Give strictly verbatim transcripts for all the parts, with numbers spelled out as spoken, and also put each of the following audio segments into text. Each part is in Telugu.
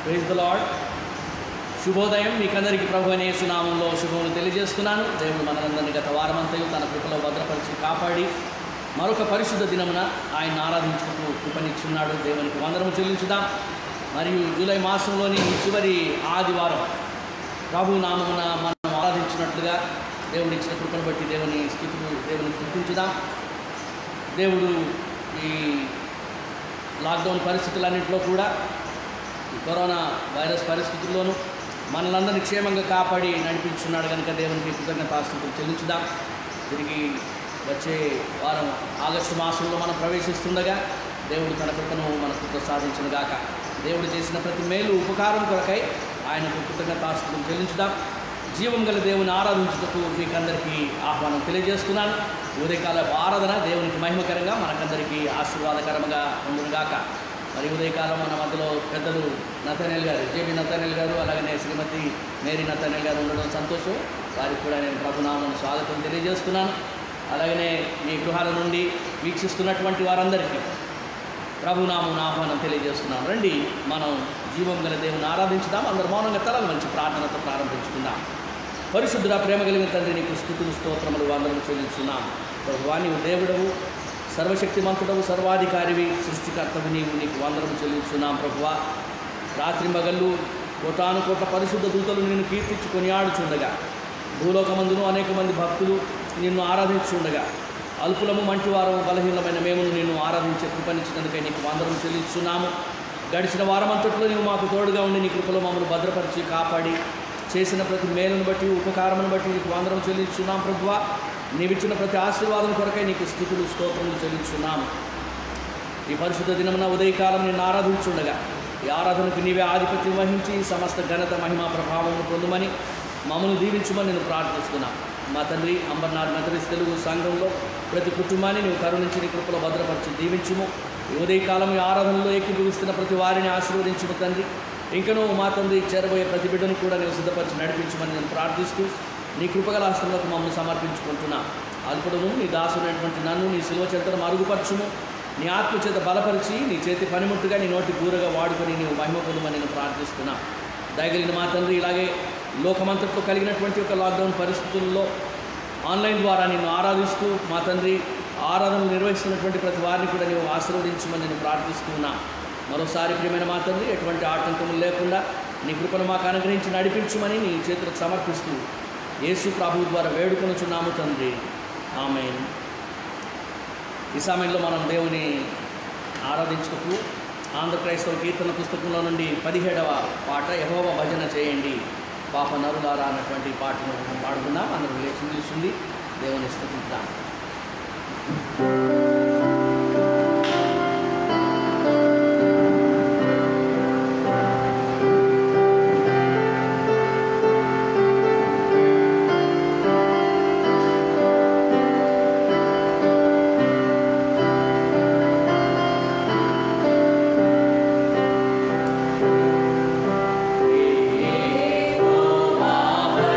Praise the lord. శుభోదయం మీకందరికీ ప్రభు అనే యేసు నామములో శుభములు తెలియజేస్తున్నాను. దేవుడు మనందరినీ గత వారమంతయు తన కృపలో భద్రపరిచి కాపాడి మరొక పరిశుద్ధ దినమున ఆయన ఆరాధించుటకు కృపనిచ్చున్నాడు. దేవునికి వందనము చెల్లించుదాం. మరియు జూలై మాసంలోని చివరి ఆదివారం ప్రభు నామమున మనం ఆరాధించినట్లుగా దేవుడు ఇచ్చిన కృపను బట్టి దేవుని స్తుతులు దేవుని స్తుతించుదాం. దేవుడు ఈ లాక్డౌన్ పరిస్థితులన్నింటిలో కూడా ఈ కరోనా వైరస్ పరిస్థితుల్లోనూ మనలందరినీ క్షేమంగా కాపాడి నడిపించున్నాడు కనుక దేవునికి కృతజ్ఞతాస్తుతులు చెల్లించుదాం. తిరిగి వచ్చే వారం ఆగస్టు మాసంలో మనం ప్రవేశిస్తుండగా దేవుడు తన కృపను మనకు ప్రసాదించును గాక. దేవుడు చేసిన ప్రతి మేలు ఉపకారం కొరకై ఆయనకు కృతజ్ఞతాస్తుతులు చెల్లించుదాం. జీవం గల దేవుని ఆరాధించుటకు మీకందరికీ ఆహ్వానం తెలియజేస్తున్నాను. ఉదయకాల ఆరాధన దేవునికి మహిమకరంగా మనకందరికీ ఆశీర్వాదకరంగా ఉండునుగాక. మరి ఉదయకాలం మన మధ్యలో పెద్దలు నతనేల్ గారు, జేబీ నతనేల్ గారు, అలాగనే శ్రీమతి మేరీ నతనేల్ గారు ఉండడం సంతోషం. వారికి కూడా నేను ప్రభునామను స్వాగతం తెలియజేస్తున్నాను. అలాగనే మీ గృహాల నుండి వీక్షిస్తున్నటువంటి వారందరికీ ప్రభునామను ఆహ్వానం తెలియజేస్తున్నాను. రండి మనం జీవం గల దేవుని ఆరాధించుదాం. అందరూ మౌనంగా తలలు మంచి ప్రార్థనతో ప్రారంభించుకుందాం. పరిశుద్ధుడ ప్రేమ కలిగిన తండ్రి, నీకు స్తుతులు స్తోత్రములు వందనము చెల్లించున్నాం. ప్రభువా, నీవు దేవుడవు, సర్వశక్తిమంతుడవు, సర్వాధికారివి, సృష్టికర్తవు నీవు, నీకు వందనము చెల్లించున్నాం. ప్రభువా, రాత్రి మగళ్ళు కోటాను కోట్ల పరిశుద్ధ దూతలు నిన్ను కీర్తించి కొనియాడుచుండగా, భూలోకమందును అనేక మంది భక్తులు నిన్ను ఆరాధించుండగా, అల్పులము మంటివారము బలహీనమైన మేమును నిన్ను ఆరాధించే కృపనిచ్చినందుకై నీకు వందనము చెల్లించున్నాము. గడిచిన వారమంతట్లో నీవు మాకు తోడుగా ఉండి నీ కృపలో మమ్మల్ని భద్రపరిచి కాపాడి చేసిన ప్రతి మేలును బట్టి ఉపకారమును బట్టి నీకు వందనం చెల్లించున్నాం. ప్రభువా, నీవిచ్చిన ప్రతి ఆశీర్వాదం కొరకై నీకు స్తుతులు స్తోత్రములు చెల్లించున్నాము. ఈ పరిశుద్ధ దినమున ఉదయకాలం నిన్ను ఆరాధించుండగా ఈ ఆరాధనకు నీవే ఆధిపత్యం వహించి సమస్త ఘనత మహిమా ప్రభావమును పొందుమని మమ్మల్ని దీవించుమని నేను ప్రార్థిస్తున్నాను. మా తండ్రి, అంబర్నాథ్ మెథడిస్ట్ తెలుగు సంఘంలో ప్రతి కుటుంబాన్ని నీవు కరుణించి నీ కృపలో భద్రపరిచి దీవించుము. ఈ ఉదయకాలం ఈ ఆరాధనలో ఏకీభవిస్తున్న ప్రతి వారిని ఆశీర్వదించుము తండ్రి. ఇంకనూ మా తండ్రి చేరబోయే ప్రతి బిడ్డను కూడా నీవు సిద్ధపరిచి నడిపించమని నేను ప్రార్థిస్తూ నీ కృపగల హస్తములకు మమ్మల్ని సమర్పించుకుంటున్నా. అల్పుడును నీ దాసునైనటువంటి నన్ను నీ శిలువ చెంతను మరుగుపరచుము. నీ ఆత్మచేత బలపరిచి నీ చేతి పనిముట్టుగా నీ నోటి కూరగా వాడుకొని నీవు మహిమ పొందమని నేను ప్రార్థిస్తున్నా. దయగలిగిన మా తండ్రి, ఇలాగే లోకమంతట్లో కలిగినటువంటి ఒక లాక్డౌన్ పరిస్థితుల్లో ఆన్లైన్ ద్వారా నిన్ను ఆరాధిస్తూ మా తండ్రి ఆరాధనలు నిర్వహిస్తున్నటువంటి ప్రతి వారిని కూడా నీవు ఆశీర్వదించమని నేను ప్రార్థిస్తున్నా. మరోసారి ప్రియమైన మా తండ్రి, ఎటువంటి ఆటంకములు లేకుండా నీ కృపను మాకు అనుగ్రహించి నడిపించుమని నీ చేతులకు సమర్పిస్తూ యేసు ప్రభువు ద్వారా వేడుకొనుచున్నాము తండ్రి, ఆమేన్. ఈ సమయంలో మనం దేవుని ఆరాధించుటకు ఆంధ్ర క్రైస్తవ కీర్తన పుస్తకంలో నుండి పదిహేడవ పాట యెహోవా భజన చేయండి పాప నరులారా అన్నటువంటి పాటను మనం పాడుకుందాం. అందరూ లేచి నిలుచుండి దేవుని స్తుతిద్దాం.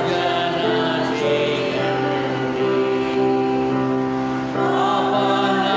Papa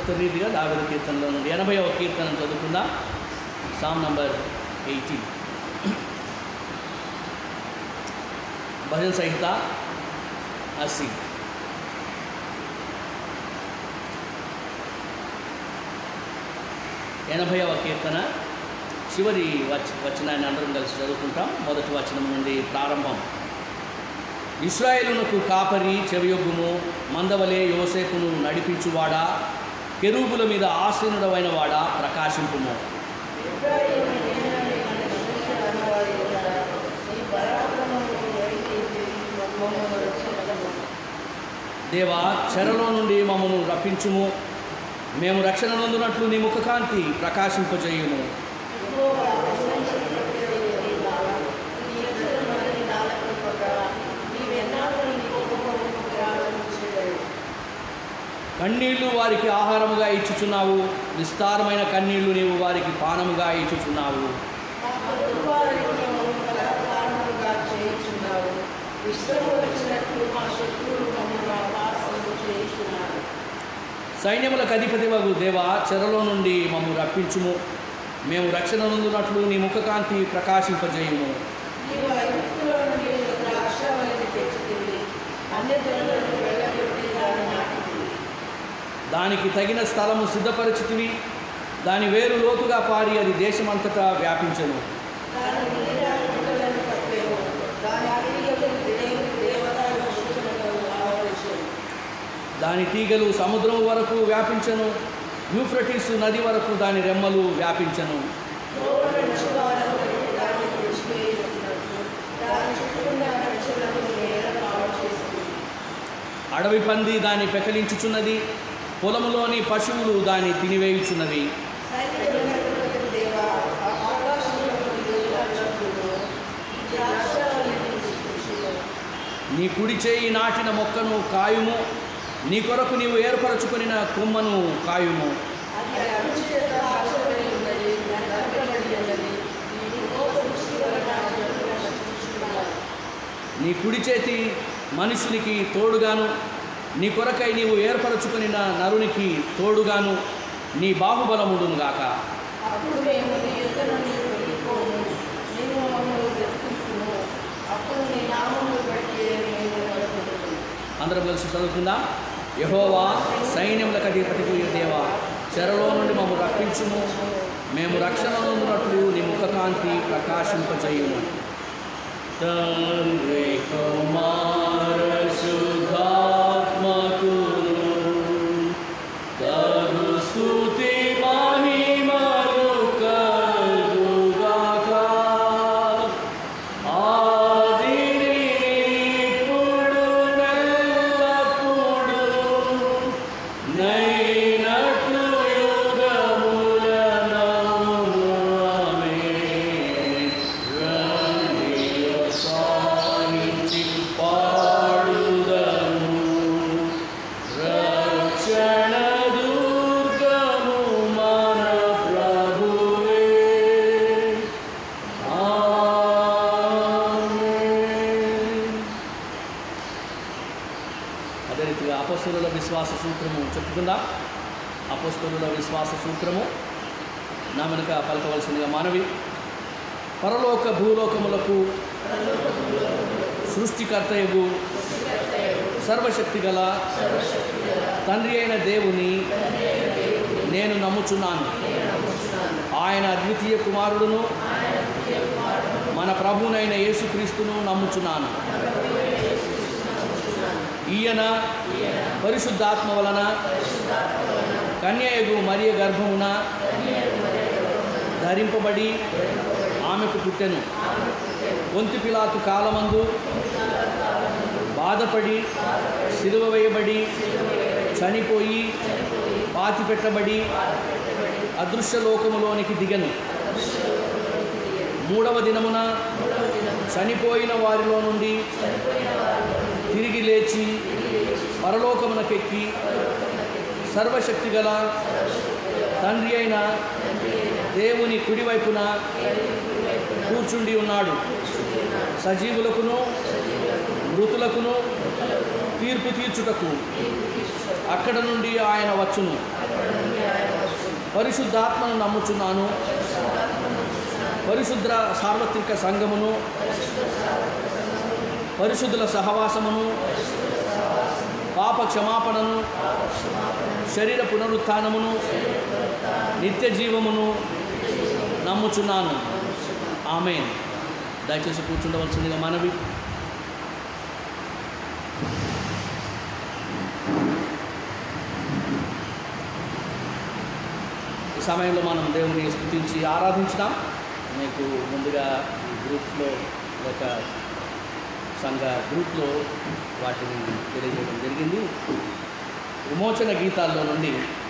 రీతిగా దావీదు కీర్తనలో నుండి ఎనభైవ కీర్తన చదువుకుందాం. Psalm number eighty. Bhajan Samhita Assi. ఎనభైవ కీర్తన చివరి వచ వచనాన్ని అందరం కలిసి చదువుకుంటాం. మొదటి వచనం నుండి ప్రారంభం. ఇశ్రాయేలునకు కాపరి చెవియొగ్గుము, మందవలే యోసేపును నడిపించువాడా, కెరూబుల మీద ఆసీనుడవైన వాడా ప్రకాశింపుము. దేవా, చెరలో నుండి మమ్మను రప్పించుము, మేము రక్షణ నొందునట్లు నీ ముఖకాంతి ప్రకాశింపజేయుము. కన్నీళ్లు వారికి ఆహారముగా ఇచ్చుచున్నావు, విస్తారమైన కన్నీళ్లు నీవు వారికి పానముగా ఇచ్చుచున్నావు. సైన్యములకు అధిపతివగు దేవా, చెరలో నుండి మమ్ము రప్పించుము, మేము రక్షణ నొందునట్లు నీ ముఖకాంతి ప్రకాశింపజేయుము. దానికి తగిన స్థలము సిద్ధపరచితివి, దాని వేరు లోతుగా పారి అది దేశమంతటా వ్యాపించెను. దాని తీగలు సముద్రం వరకు వ్యాపించెను, యూఫ్రటీసు నది వరకు దాని రెమ్మలు వ్యాపించెను. అడవి పంది దాన్ని పెకలించుచున్నది, పొలములోని పశువులు దాన్ని తినివేయుచున్నవి. నీ కుడి చేయి నాటిన మొక్కను కాయుము, నీ కొరకు నీవు ఏర్పరచుకొనిన కొమ్మను కాయుము. నీ కుడి చేతి మనుషునికి తోడుగాను, నీ కొరకై నీవు ఏర్పరచుకొనిన నరునికి తోడుగాను నీ బాహుబలముడును గాక. అందరం కలిసి చదువుకుందాం. యెహోవా, సైన్యములకు అధిపతికు దేవా, చెరలో నుండి మమ్ము రక్షించుము, మేము రక్షణ నొందునట్లు నీ ముఖకాంతి ప్రకాశింపజేయుము. తండ్రి కుమార శుద్ధాత్మకును తగు స్తుతి మహిమలు కలుగుగాక. ఆదిని ఇప్పుడు నెల్లప్పుడు నైనట్లు యుగములనౌను. ఆమేన్. రండియో సాగించి పాడుదము, రక్షణ దుర్గము మన ప్రభువే. ఆమేన్. అదే రీతిగా అపొస్తలుల విశ్వాస సూత్రము చెప్పుకుందాం. అపొస్తలుల విశ్వాస సూత్రము నా వెనుక పలకవలసిందిగా మనవి. పరలోక భూలోకములకు సృష్టికర్తయగు సర్వశక్తి గల తండ్రి అయిన దేవుని నేను నమ్ముచున్నాను. ఆయన అద్వితీయ కుమారుడును మన ప్రభునైన యేసుక్రీస్తును నమ్ముచున్నాను. ఈయన పరిశుద్ధాత్మ వలన కన్యయగు మరియ గర్భమున ధరింపబడి ఆమెకు పుట్టెను. పొంతి పిలాతు కాలమందు బాధపడి సిలువ వేయబడి చనిపోయి పాతిపెట్టబడి అదృశ్య లోకములోనికి దిగెను. మూడవ దినమున చనిపోయిన వారిలో నుండి తిరిగి లేచి పరలోకమునకెక్కి సర్వశక్తి గల తండ్రి అయిన దేవుని కుడివైపున కూర్చుండి ఉన్నాడు. సజీవులకును మృతులకును తీర్పు తీర్చుటకు అక్కడ నుండి ఆయన వచ్చును. పరిశుద్ధాత్మను నమ్ముచున్నాను. పరిశుద్ధ సార్వత్రిక సంఘమును, పరిశుద్ధుల సహవాసమును, పాప క్షమాపణను, శరీర పునరుత్థానమును, నిత్య జీవమును నమ్ముచున్నాను. ఆమేన్. దయచేసి కూర్చుండవలసిందిగా మనవి. ఈ సమయంలో మనం దేవుని స్తుతించి ఆరాధించుదాం. మీకు ముందుగా ఈ గ్రూప్స్లో లేక సంఘ గ్రూప్లో వాటిని తెలియజేయడం జరిగింది. విమోచన గీతాల్లో నుండి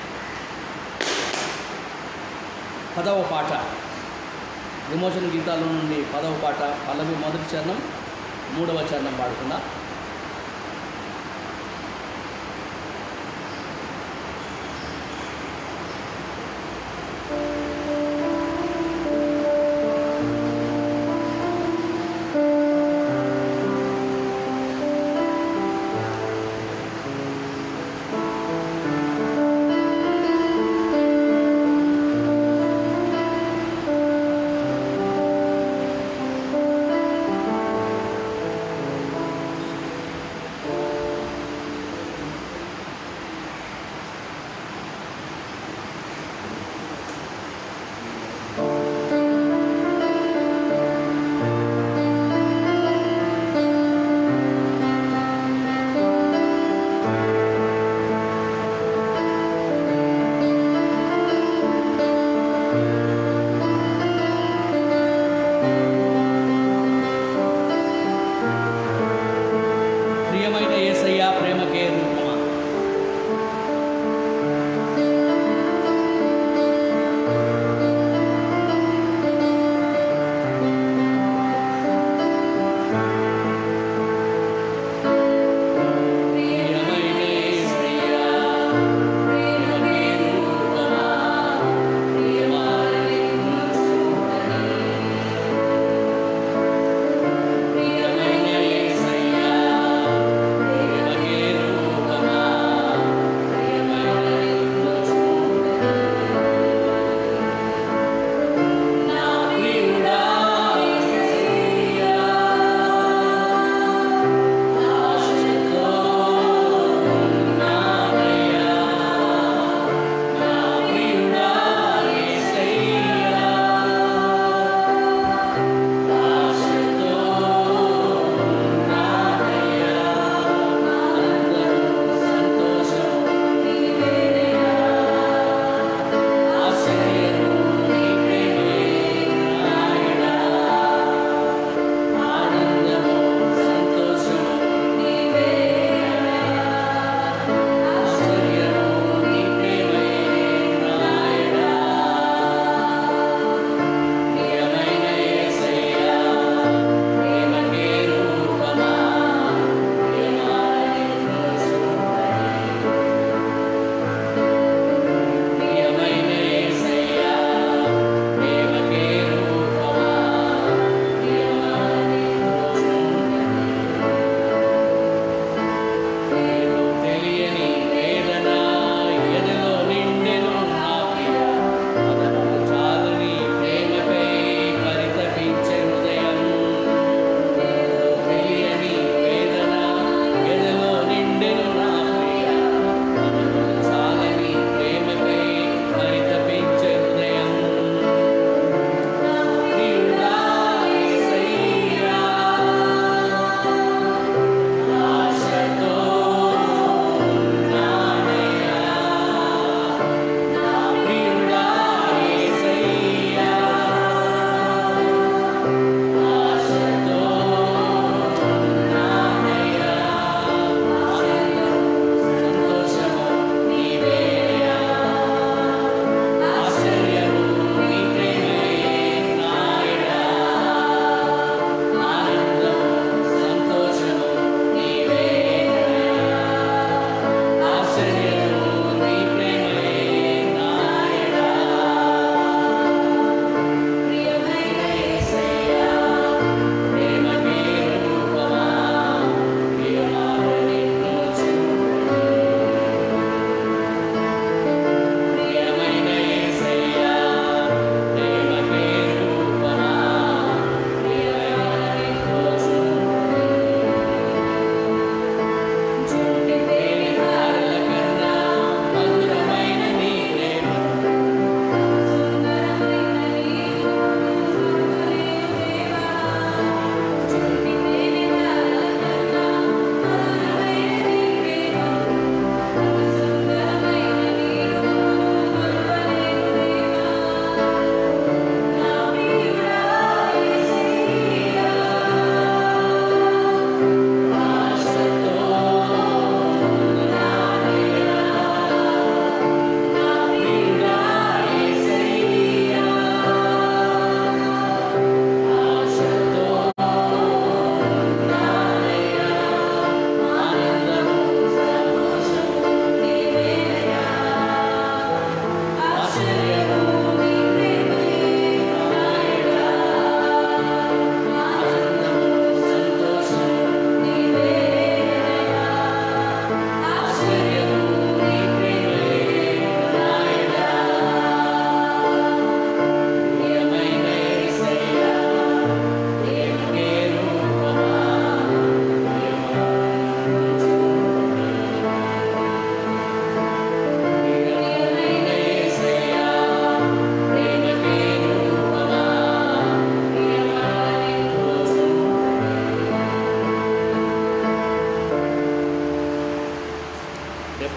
పదవ పాట, విమోచన గీతాల్లో నుండి పదవ పాట పల్లవి మొదటి చరణం, మూడవ చరణం పాడుకుందాం.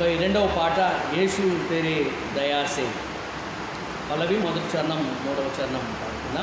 ఈ రెండవ పాట యేసు తెరే దయాసే. పల్లవి మొదటి చరణం మూడవ చరణం పాడుకుందాం.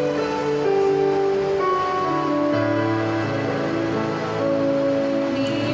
నీ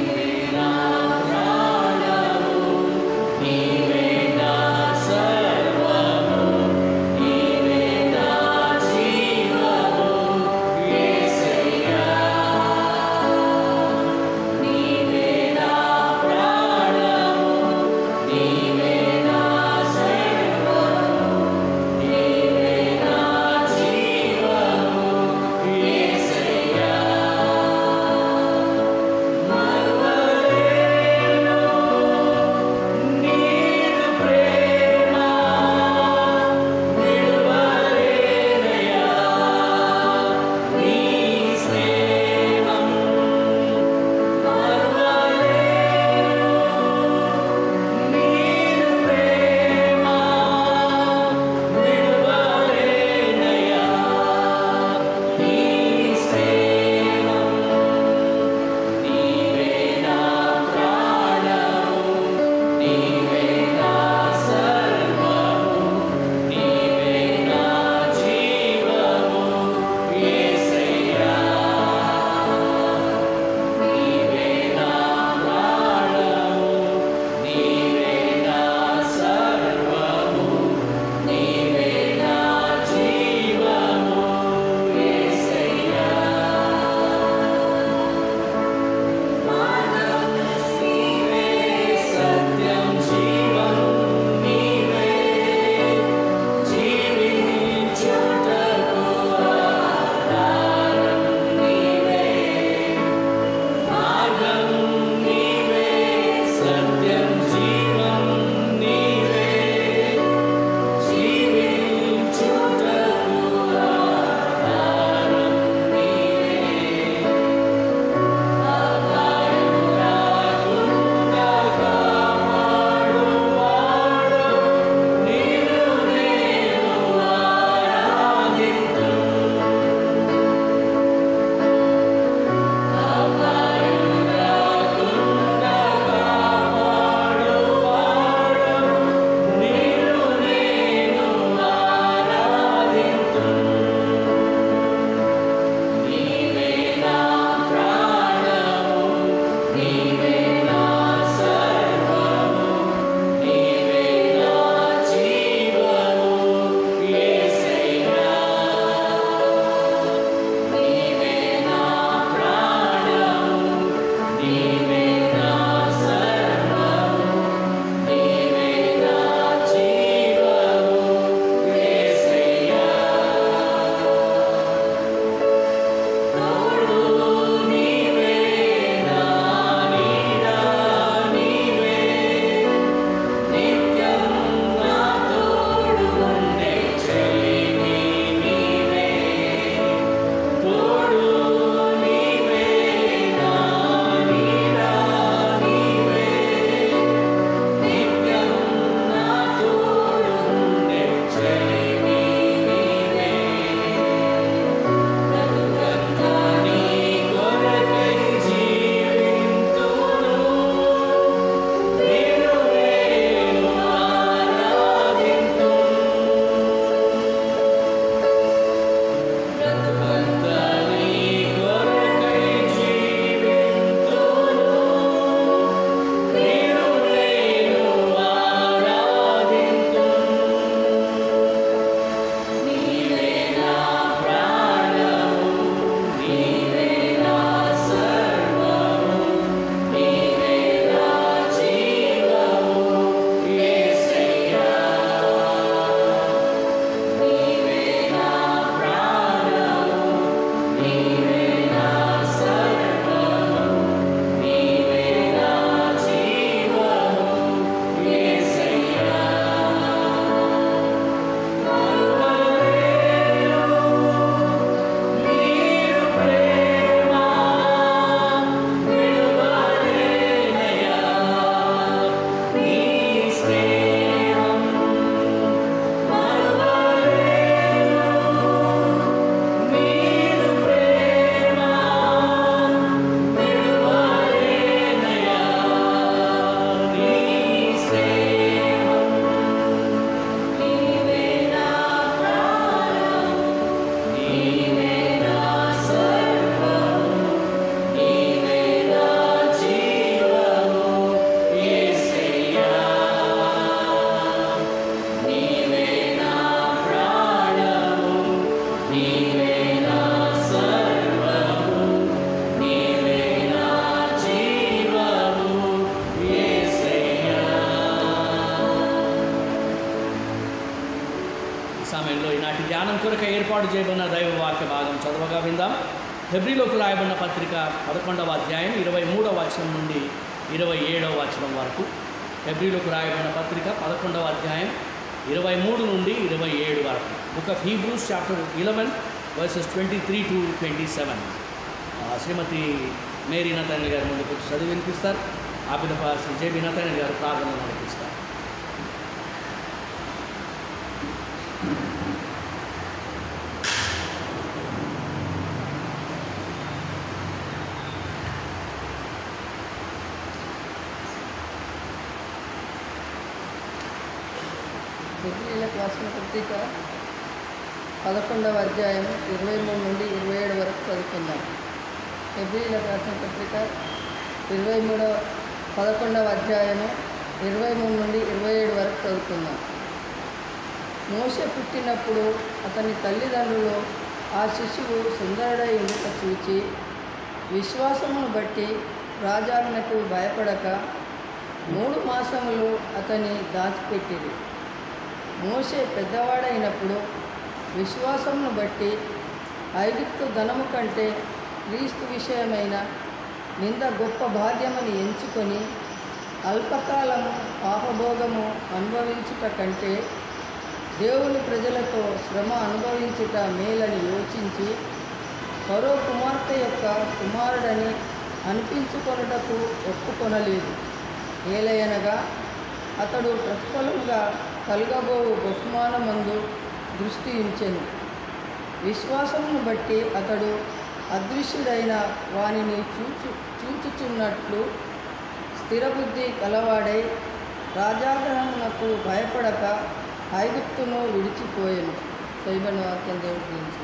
ధ్యానం కొరకు ఏర్పాటు చేయబడిన దైవ వాక్య భాగం చదవగా విందాం. హెబ్రీలోకి రాయబడిన పత్రిక పదకొండవ అధ్యాయం ఇరవై మూడవ వచనం నుండి ఇరవై ఏడవ వచనం వరకు. హెబ్రీలోకి రాయబడిన పత్రిక పదకొండవ అధ్యాయం ఇరవై మూడు నుండి ఇరవై ఏడు వరకు. Book of Hebrews chapter eleven verses twenty three to twenty seven. Shrimati Mary Nathan గారు ముందుకు వచ్చి చదివి వినిపిస్తారు. ఆ పిదప శ్రీ జేబీ నతాయన్ గారు ప్రార్థన నడిపిస్తారు. హెబ్రీయులకు రాసిన పత్రిక పదకొండవ అధ్యాయం ఇరవై మూడు నుండి ఇరవై ఏడు వరకు చదువుకుందాం. హెబ్రీయులకు రాసిన పత్రిక ఇరవై మూడవ పదకొండవ అధ్యాయము ఇరవై మూడు నుండి ఇరవై ఏడు వరకు చదువుకుందాం. మోషే పుట్టినప్పుడు అతని తల్లిదండ్రులు ఆ శిశువు సుందరుడై ఉండుట చూచి విశ్వాసమును బట్టి రాజాజ్ఞకు భయపడక మూడు మాసములు అతన్ని దాచిపెట్టిరి. మోషే పెద్దవాడైనప్పుడు విశ్వాసమును బట్టి ఐగుప్తు ధనము కంటే క్రీస్తు విషయమైన నింద గొప్ప భాగ్యమని ఎంచుకొని అల్పకాలము పాపభోగము అనుభవించుట కంటే దేవుని ప్రజలతో శ్రమ అనుభవించుట మేలని యోచించి ఫరో కుమార్తె యొక్క కుమారుడని అనిపించుకొనుటకు ఒప్పుకొనలేదు. ఏలయనగా అతడు ప్రతిఫలముగా కలుగబోవు బహుమానమందు దృష్టి ఉంచెను. విశ్వాసమును బట్టి అతడు అదృశ్యుడైన వానిని చూచు చూచుచున్నట్లు స్థిరబుద్ధి కలవాడై రాజాగ్రహమునకు భయపడక ఐగుప్తును విడిచిపోయెను. సైబన్ వాక్యం దేవుడు దీవించుగాక.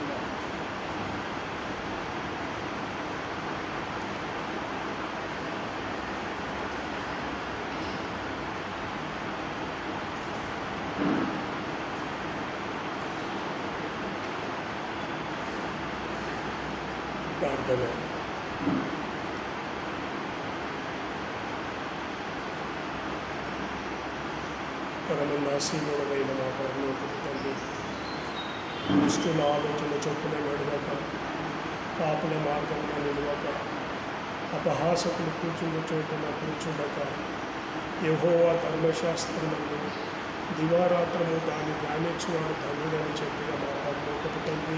ప్రార్థన. పరమనాశీనుడమైన మా పరలోకపు తండ్రి, దుష్టుల ఆలోచన చొప్పున నడవక, పాపుల మార్గంలో నిలవక, అపహాసకులు కూర్చున్న చోటున కూర్చుండక, యెహోవా ధర్మశాస్త్రమును దివారాత్రము దాన్ని ధ్యానించువాడు ధన్యుడని చెప్పిన మా పరలోకపు తండ్రి,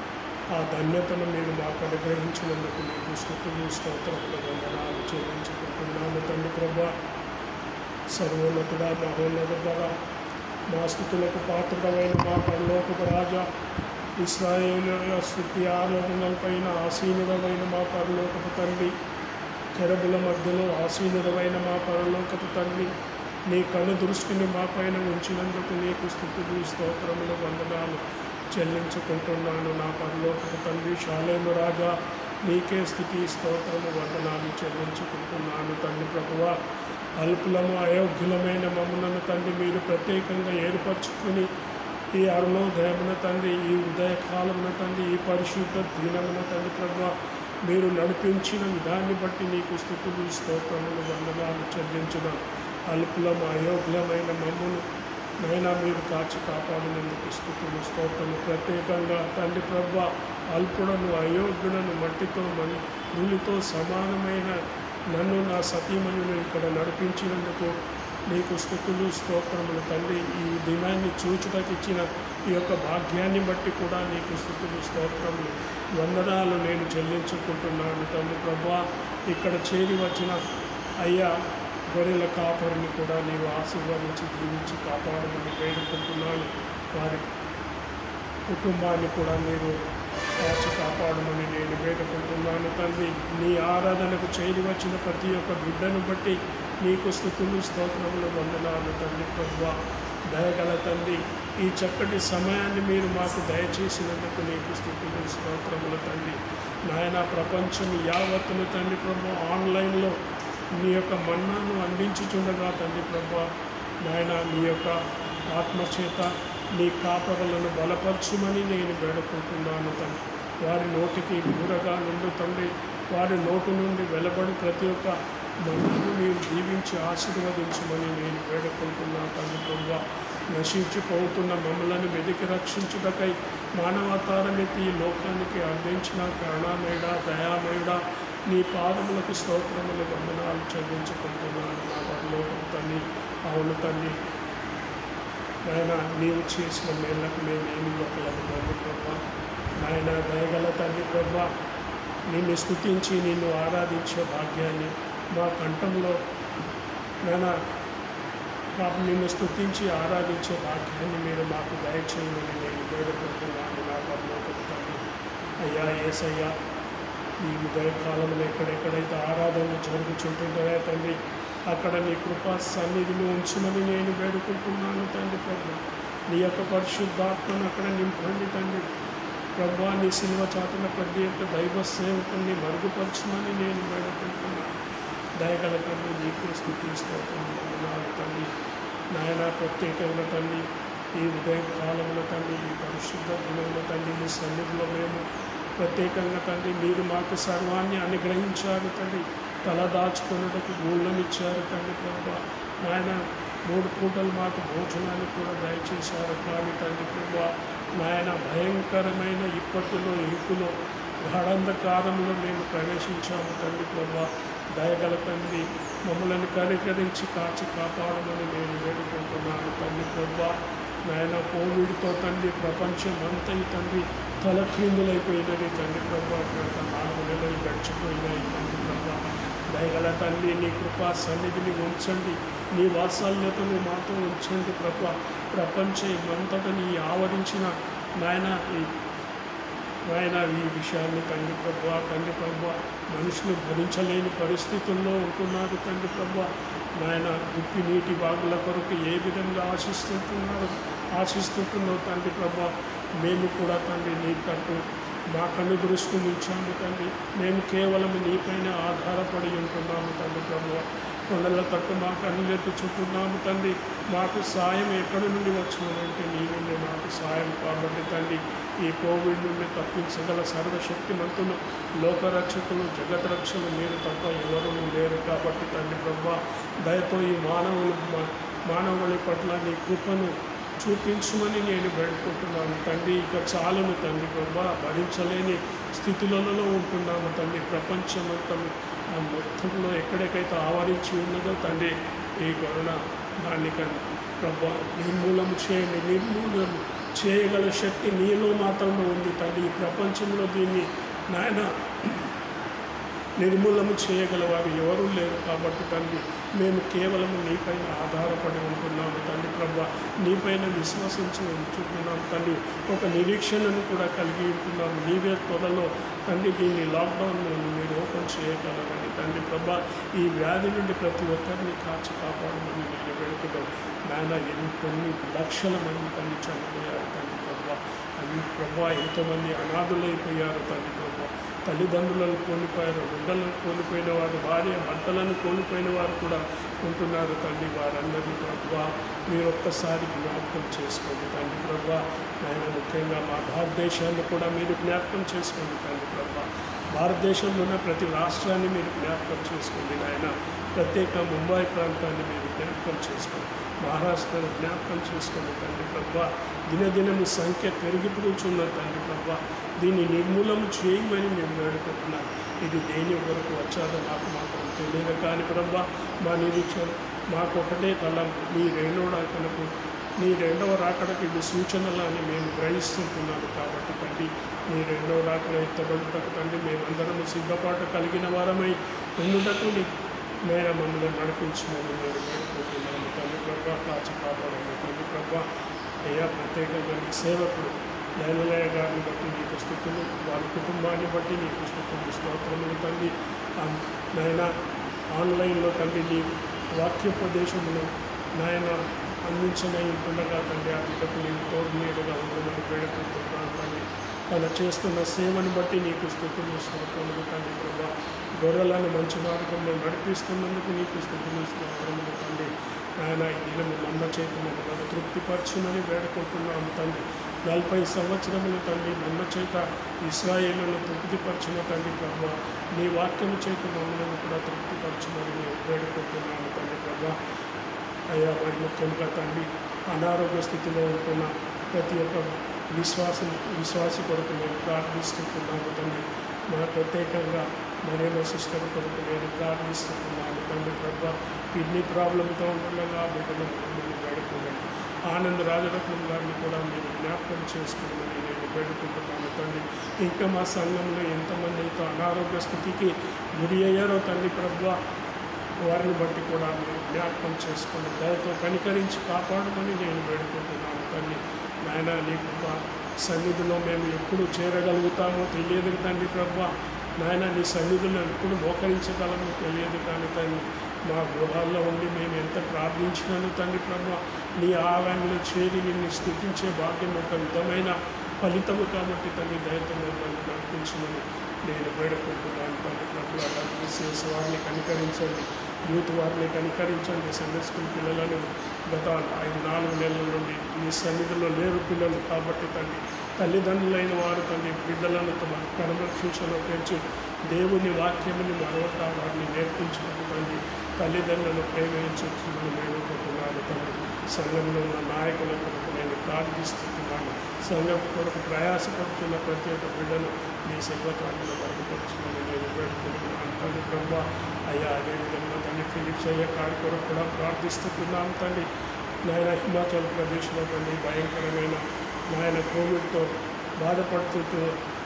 ఆ ధన్యతను మీరు మాకు అనుగ్రహించినందుకు మీకు స్తుతులు స్తోత్రములు వందనాలు చెల్లించుకుంటున్నాము తండ్రి ప్రభా. సర్వోన్నతుడా, మహోన్నతుడా, మా స్థుతులకు పాత్రుడమైన మా పరలోకపు రాజా, ఇశ్రాయేలుల స్తుతి ఆరాధనలపైన ఆసీనుడమైన మా పరలోకపు తండ్రి, కెరబుల మధ్యలో ఆసీనుడమైన మా పరలోకపు తండ్రి, నీ కను దృష్టిని మా పైన ఉంచినందుకు నీకు స్తుతులు స్తోత్రములు వందనాలు చెల్లించుకుంటున్నాను. నా పరలోకపు తండ్రి, షాలేము రాజా, నీకే స్థుతి స్తోత్రము వందనాలు చెల్లించుకుంటున్నాను తండ్రి ప్రభువా. అల్పులము అయోగ్యులమైన మమ్మలను తండ్రి మీరు ప్రత్యేకంగా ఏర్పరచుకుని ఈ అరుణోదయమున తండ్రి, ఈ ఉదయకాలమున తండ్రి, ఈ పరిశుద్ధ దినమున తండ్రి ప్రభువా, మీరు నడిపించిన విధాన్ని బట్టి నీకు స్తుతులు స్తోత్రములు వందనాలు చెల్లించిన అల్పులము అయోగ్యులమైన మమ్మను నైనా మీరు కాచి కాపాడినందుకు స్తుతులు స్తోత్రము. ప్రత్యేకంగా తండ్రి ప్రభువా, అల్పుడను అయోగ్యులను మట్టితో మన ధూళితో సమానమైన నన్ను నా సతీమణిని ఇక్కడ నడిపించినందుకు నీకు స్తుతులు స్తోత్రములు తండ్రి. ఈ దినాన్ని చూచుటకు ఇచ్చిన ఈ యొక్క భాగ్యాన్ని బట్టి కూడా నీకు స్తుతులు స్తోత్రములు వందనాలు నేను చెల్లించుకుంటున్నాను తండ్రి ప్రభువా. ఇక్కడ చేరి వచ్చిన అయ్యా గొర్రెల కాపరిని కూడా నీవు ఆశీర్వదించి దీవించి కాపాడమని వేడుకుంటున్నాను. వారి కుటుంబాన్ని కూడా మీరు కాచి కాపాడమని నేను వేడుకుంటున్నాను తండ్రి. నీ ఆరాధనకు చేరి వచ్చిన ప్రతి ఒక్క బిడ్డను బట్టి నీకు స్తుతులు స్తోత్రములు వందనాలు తండ్రి ప్రభువా. దయగల తండ్రి, ఈ చక్కటి సమయాన్ని మీరు మాకు దయచేసినందుకు నీకు స్తుతులు స్తోత్రములు తండ్రి. నాయన ప్రపంచం యావత్తును తండ్రి ప్రభు ఆన్లైన్లో నీ యొక్క మన్నాను అందించుచుండగా తండ్రి ప్రభువా, నాయన నీ యొక్క ఆత్మచేత నీ కాపరులను బలపరచుమని నేను వేడుకుంటున్నాను తండ్రి. వారి నోటికి దూరగా నుండి తండ్రి, వారి నోటి నుండి వెలువడి ప్రతి ఒక్క మన్నాను మీరు దీవించి ఆశీర్వదించమని నేను వేడుకుంటున్నాను తండ్రి ప్రభువా. నశించిపోతున్న మమ్మలను వెతికి రక్షించుటకై మానవతారమెత్తి ఈ లోకానికి అందించిన కరుణామయుడ దయామయుడ నీ పాదములకు స్తోత్రములు వందనాలు చెల్లించుకుంటున్నాను. నా పరలోకం తల్లి, అవును తల్లి, నాయన నీవు చేసిన మేళ్ళకు మేమేమి ఒకలకు తండ్రి ప్రభా. నాయన దయగల తండ్రి ప్రభా, నిన్ను స్తుతించి నిన్ను ఆరాధించే భాగ్యాన్ని మా కంఠంలో నాయన కాబట్టి నిన్ను స్తుతించి ఆరాధించే భాగ్యాన్ని మీరు మాకు దయచేయమని నేను వేడుకుంటున్నాను. నా పరలోకపు తండ్రి, అయ్యా యేసయ్యా, ఈ ఉదయకాలంలో ఎక్కడెక్కడైతే ఆరాధనలు జరుగుతుంటుంటాయో తండ్రి, అక్కడ నీ కృపా సన్నిధిని ఉంచమని నేను వేడుకుంటున్నాను తండ్రి ప్రభు. నీ యొక్క పరిశుద్ధాత్మను అక్కడ నింపండి తండ్రి ప్రభు. నీ సిల్వ చాటున ప్రతి యొక్క దైవ సేవకుని మరుగుపరచమని నేను వేడుకుంటున్నాను. దయగల తండ్రి, నీకే స్తుతి స్తోత్రములు తండ్రి. నాయన ప్రత్యేకంగా తండ్రి, ఈ ఉదయం కాలంలో తండ్రి, ఈ పరిశుద్ధ దినంలో తండ్రి, నీ సన్నిధిలో మేము ప్రత్యేకంగా తండ్రి, మీరు మాకు సర్వాన్ని అనుగ్రహించారు తండ్రి. తల దాచుకున్నటకు గూళ్ళను ఇచ్చారు తండ్రి ప్రభు. నాయన మూడు పూటలు మాకు భోజనాన్ని కూడా దయచేశారు. కానీ తండ్రి ప్రభు, నాయన భయంకరమైన ఇప్పటిలో ఇరుకులో గాఢంధకారంలో మేము ప్రవేశించాము తండ్రి ప్రభు. దయగల తండ్రి, మమ్మల్ని కనికరించి కాచి కాపాడమని నేను వేడుకుంటున్నాను తండ్రి ప్రభు. నాయన కోవిడ్తో తండ్రి ప్రపంచం అంతా తండ్రి తలక్రిందులైపోయినది తండ్రి ప్రభు. గత నాలుగు నెలలు గడిచిపోయినాయి తండ్రి ప్రభు. దయగల తండ్రి, నీ కృపా సన్నిధిని ఉంచండి, నీ వాత్సల్యతను మాతో ఉంచండి ప్రభు. ప్రపంచమంతటని ఆవరించిన నాయన ఈ నాయన ఈ విషయాన్ని తండ్రి ప్రభు, తండ్రి ప్రభు, మనుషులు భరించలేని పరిస్థితుల్లో ఉంటున్నారు తండ్రి ప్రభు. నాయన దుప్పి నీటి బాగుల కొరకు ఏ విధంగా ఆశిస్తుంటున్నారు ఆశిస్తుంటుందో తండ్రి ప్రభు, మేము కూడా తండ్రి నీ తట్టు మా కన్ను దృష్టి ఉంచాము తండ్రి. మేము కేవలం నీపైన ఆధారపడి ఉంటున్నాము తండ్రి ప్రభు. కొండల తట్టు మా కన్నులెత్తి చుట్టున్నాము తండ్రి. మాకు సాయం ఎక్కడి నుండి వచ్చినదంటే నీ నుండి మాకు సాయం. కాబట్టి తండ్రి, ఈ కోవిడ్ నుండి తప్పించగల సర్వశక్తిమంతులు, లోకరక్షకులు, జగద్రక్షకులు మీరు తప్ప ఎవరు లేరు. కాబట్టి తండ్రి ప్రభు, దయతో ఈ మానవులు మానవుల పట్ల నీ కృపను చూపించమని నేను వేడుకుంటున్నాను తండ్రి. ఇక చాలును తండ్రి ప్రభు, భరించలేని స్థితులలో ఉంటున్నాము తండ్రి. ప్రపంచమంతం ఆ మొత్తంలో ఎక్కడెక్కడైతే ఆవరించి ఉన్నదో తండ్రి, ఈ కరోనా దాన్ని కానీ ప్రభు నిర్మూలన చేయండి. నిర్మూలన చేయగల శక్తి నీలో మాత్రమే ఉంది తండ్రి. ఈ ప్రపంచంలో దీన్ని నాయన నిర్మూలన చేయగలవారు ఎవరూ లేరు. కాబట్టి తండ్రి, మేము కేవలం నీపైన ఆధారపడి ఉంటున్నాము తండ్రి ప్రభు. నీపైన విశ్వసించి ఉంచుతున్నాము తండ్రి. ఒక నిరీక్షణను కూడా కలిగి ఉంటున్నాము. నీవే త్వరలో తండ్రి దీన్ని లాక్డౌన్ మీరు ఓపెన్ చేయగలరని తండ్రి ప్రభు. ఈ వ్యాధి నుండి ప్రతి ఒక్కరిని కాచి కాపాడమని నేను వేడుకుంటాం. నాయన కొన్ని లక్షల మంది తండ్రి చనిపోయారు తండ్రి ప్రభు. అన్ని ప్రభు, ఎంతోమంది అనాథులైపోయారు తండ్రి ప్రభు. తల్లిదండ్రులను కోల్పోయారు, బిడ్డలను కోల్పోయిన వారు, భార్య భర్తలను కోల్పోయిన వారు కూడా ఉంటున్నారు తండ్రి. వారందరినీ ప్రభు మీరు ఒక్కసారి జ్ఞాపకం చేసుకోండి తండ్రి ప్రభు. నాయన ముఖ్యంగా మా భారతదేశాన్ని కూడా మీరు జ్ఞాపకం చేసుకోండి తండ్రి ప్రభు. భారతదేశంలో ఉన్న ప్రతి రాష్ట్రాన్ని మీరు జ్ఞాపకం చేసుకోండి నాయన. ప్రత్యేక ముంబై ప్రాంతాన్ని మీరు జ్ఞాపకం చేసుకోండి. మహారాష్ట్రను జ్ఞాపకం చేసుకోండి తండ్రి ప్రభు. దినదినము సంఖ్య పెరిగిపోతున్న తండ్రి ప్రభు. దీన్ని నిర్మూలన చేయమని మేము వేడుకుంటున్నాం. ఇది దేని వరకు వచ్చాదో నాకు మాత్రం తెలియదు కానీ ప్రభు, మా నిరీక్షణ మాకు ఒకటే తలం, నీ రెండవ రాకడకు నీ రెండవ రాకడకు ఇది సూచనలు అని మేము గ్రహిస్తుంటున్నాము. కాబట్టి తండ్రి, నీ రెండవ రాకడ ఎత్తబడుటకు తండ్రి మేమందరం సిద్ధపాటు కలిగిన వారమై ఉండుటకు నేను మమ్మల్ని నడిపించమని నేను వేడుకుంటున్నాను తండ్రి ప్రభు. కాచి కాపాడండి తండ్రి ప్రభు. అయ్యా, ప్రత్యేకంగా నీ సేవకుడు లైలయ్య గారిని బట్టి నీకు స్తుతులు, వారి కుటుంబాన్ని బట్టి నీకు స్తుతులు, స్తోత్రములు తండ్రి. నాయన ఆన్లైన్లో తండ్రి నీ వాక్యోపదేశములు నాయన అందించనై ఉంటుండగా తండ్రి, ఆ బిడ్డకు నేను తోడు నీడుగా ఉండమని వేడుకుంటున్నాను తండ్రి. తను చేస్తున్న సేవను బట్టి నీకు స్తుతులు, స్తోత్రములు తండ్రి ప్రభా. గొర్రెలను మంచి మార్గంలో నడిపిస్తున్నందుకు నీకు స్తుతులు, స్తోత్రములు తండ్రి. ఆయన ఈ దినము మన్న చేత మమ్మల్ని తృప్తిపరచునని వేడుకుంటున్నాము తండ్రి. నలభై సంవత్సరముల తండ్రి మన్న చేత ఇశ్రాయేలును తృప్తిపరచిన తండ్రి ప్రభా. నీ వాక్యము చేత మమ్మల్ని కూడా తృప్తిపరచుమని మేము వేడుకుంటున్నాము తండ్రి ప్రభా. అయ్యా, మరి ముఖ్యంగా తండ్రి అనారోగ్య స్థితిలో ఉంటున్న ప్రతి ఒక్క విశ్వాసం విశ్వాసి కొరకు నేను ప్రార్థిస్తున్నాను తండ్రి. మా ప్రత్యేకంగా మరేమో సిస్టర్ కొరకు నేను ప్రార్థిస్తున్నాను తండ్రి ప్రభా. కిడ్నీ ప్రాబ్లంతో ఉంటుండగా బిడ్డలు నేను వేడుకున్నాను. ఆనంద్ రాజరత్నం గారిని కూడా మీరు జ్ఞాపకం చేసుకోమని నేను వేడుకుంటున్నాను తండ్రి. ఇంకా మా సంఘంలో ఎంతమంది అయితే అనారోగ్య స్థితికి గురి అయ్యారో తండ్రి ప్రభా, వారిని బట్టి కూడా మీరు జ్ఞాపకం చేసుకోండి. దయతో కనికరించి కాపాడుకొని నేను వేడుకుంటున్నాను తండ్రి. నాయన నీ కృప సన్నిధిలో మేము ఎప్పుడు చేరగలుగుతామో తెలియదు తండ్రి ప్రభా. నాయన నీ సన్నిధిలో ఎప్పుడు మోకరించగలమో తెలియదు కానీ తండ్రి, మా గృహాల్లో ఉండి మేము ఎంత ప్రార్థించినాను తండ్రి ప్రభా, నీ ఆలయంలో చేరి నిన్ను స్తుతించే భాగ్యం ఒక విధమైన ఫలితము కాబట్టి తండ్రి దయతో మమ్మల్ని నడిపించమని నేను వేడుకుంటున్నాను తండ్రి ప్రభు. అలాగే సిఎస్ వారిని కనికరించండి, యూత్ వారిని కనికరించండి. సండే స్కూల్ పిల్లలను గత ఐదు నాలుగు నెలల నుండి నీ సన్నిధిలో లేరు పిల్లలు కాబట్టి తండ్రి, తల్లిదండ్రులైన వారు తండ్రి బిడ్డలను తమ క్రమశిక్షణలో పెంచి దేవుని వాక్యముని మరొక వారిని నేర్పించుకుని తండ్రి తల్లిదండ్రులను ప్రేమించుకుని వేడుకుంటున్నాను తండ్రి. సంఘంలో ఉన్న నాయకుల కొరకు నేను ప్రార్థిస్తున్నాను. సంఘం కొరకు ప్రయాసపడుతున్న ప్రతి ఒక్క బిడ్డను నీ సేవకాలను బయటపరచుకుని నేను వేడుకుంటున్నాను తండ్రి బ్రహ్మ. అయ్యా అదేవిధంగా తండ్రి ఫిలిప్స్ అయ్యే కాడి కొరకు కూడా ప్రార్థిస్తున్నాను తండ్రి. నాయన హిమాచల్ ప్రదేశ్లో తండ్రి భయంకరమైన నాయన కోవిడ్తో బాధపడుతూ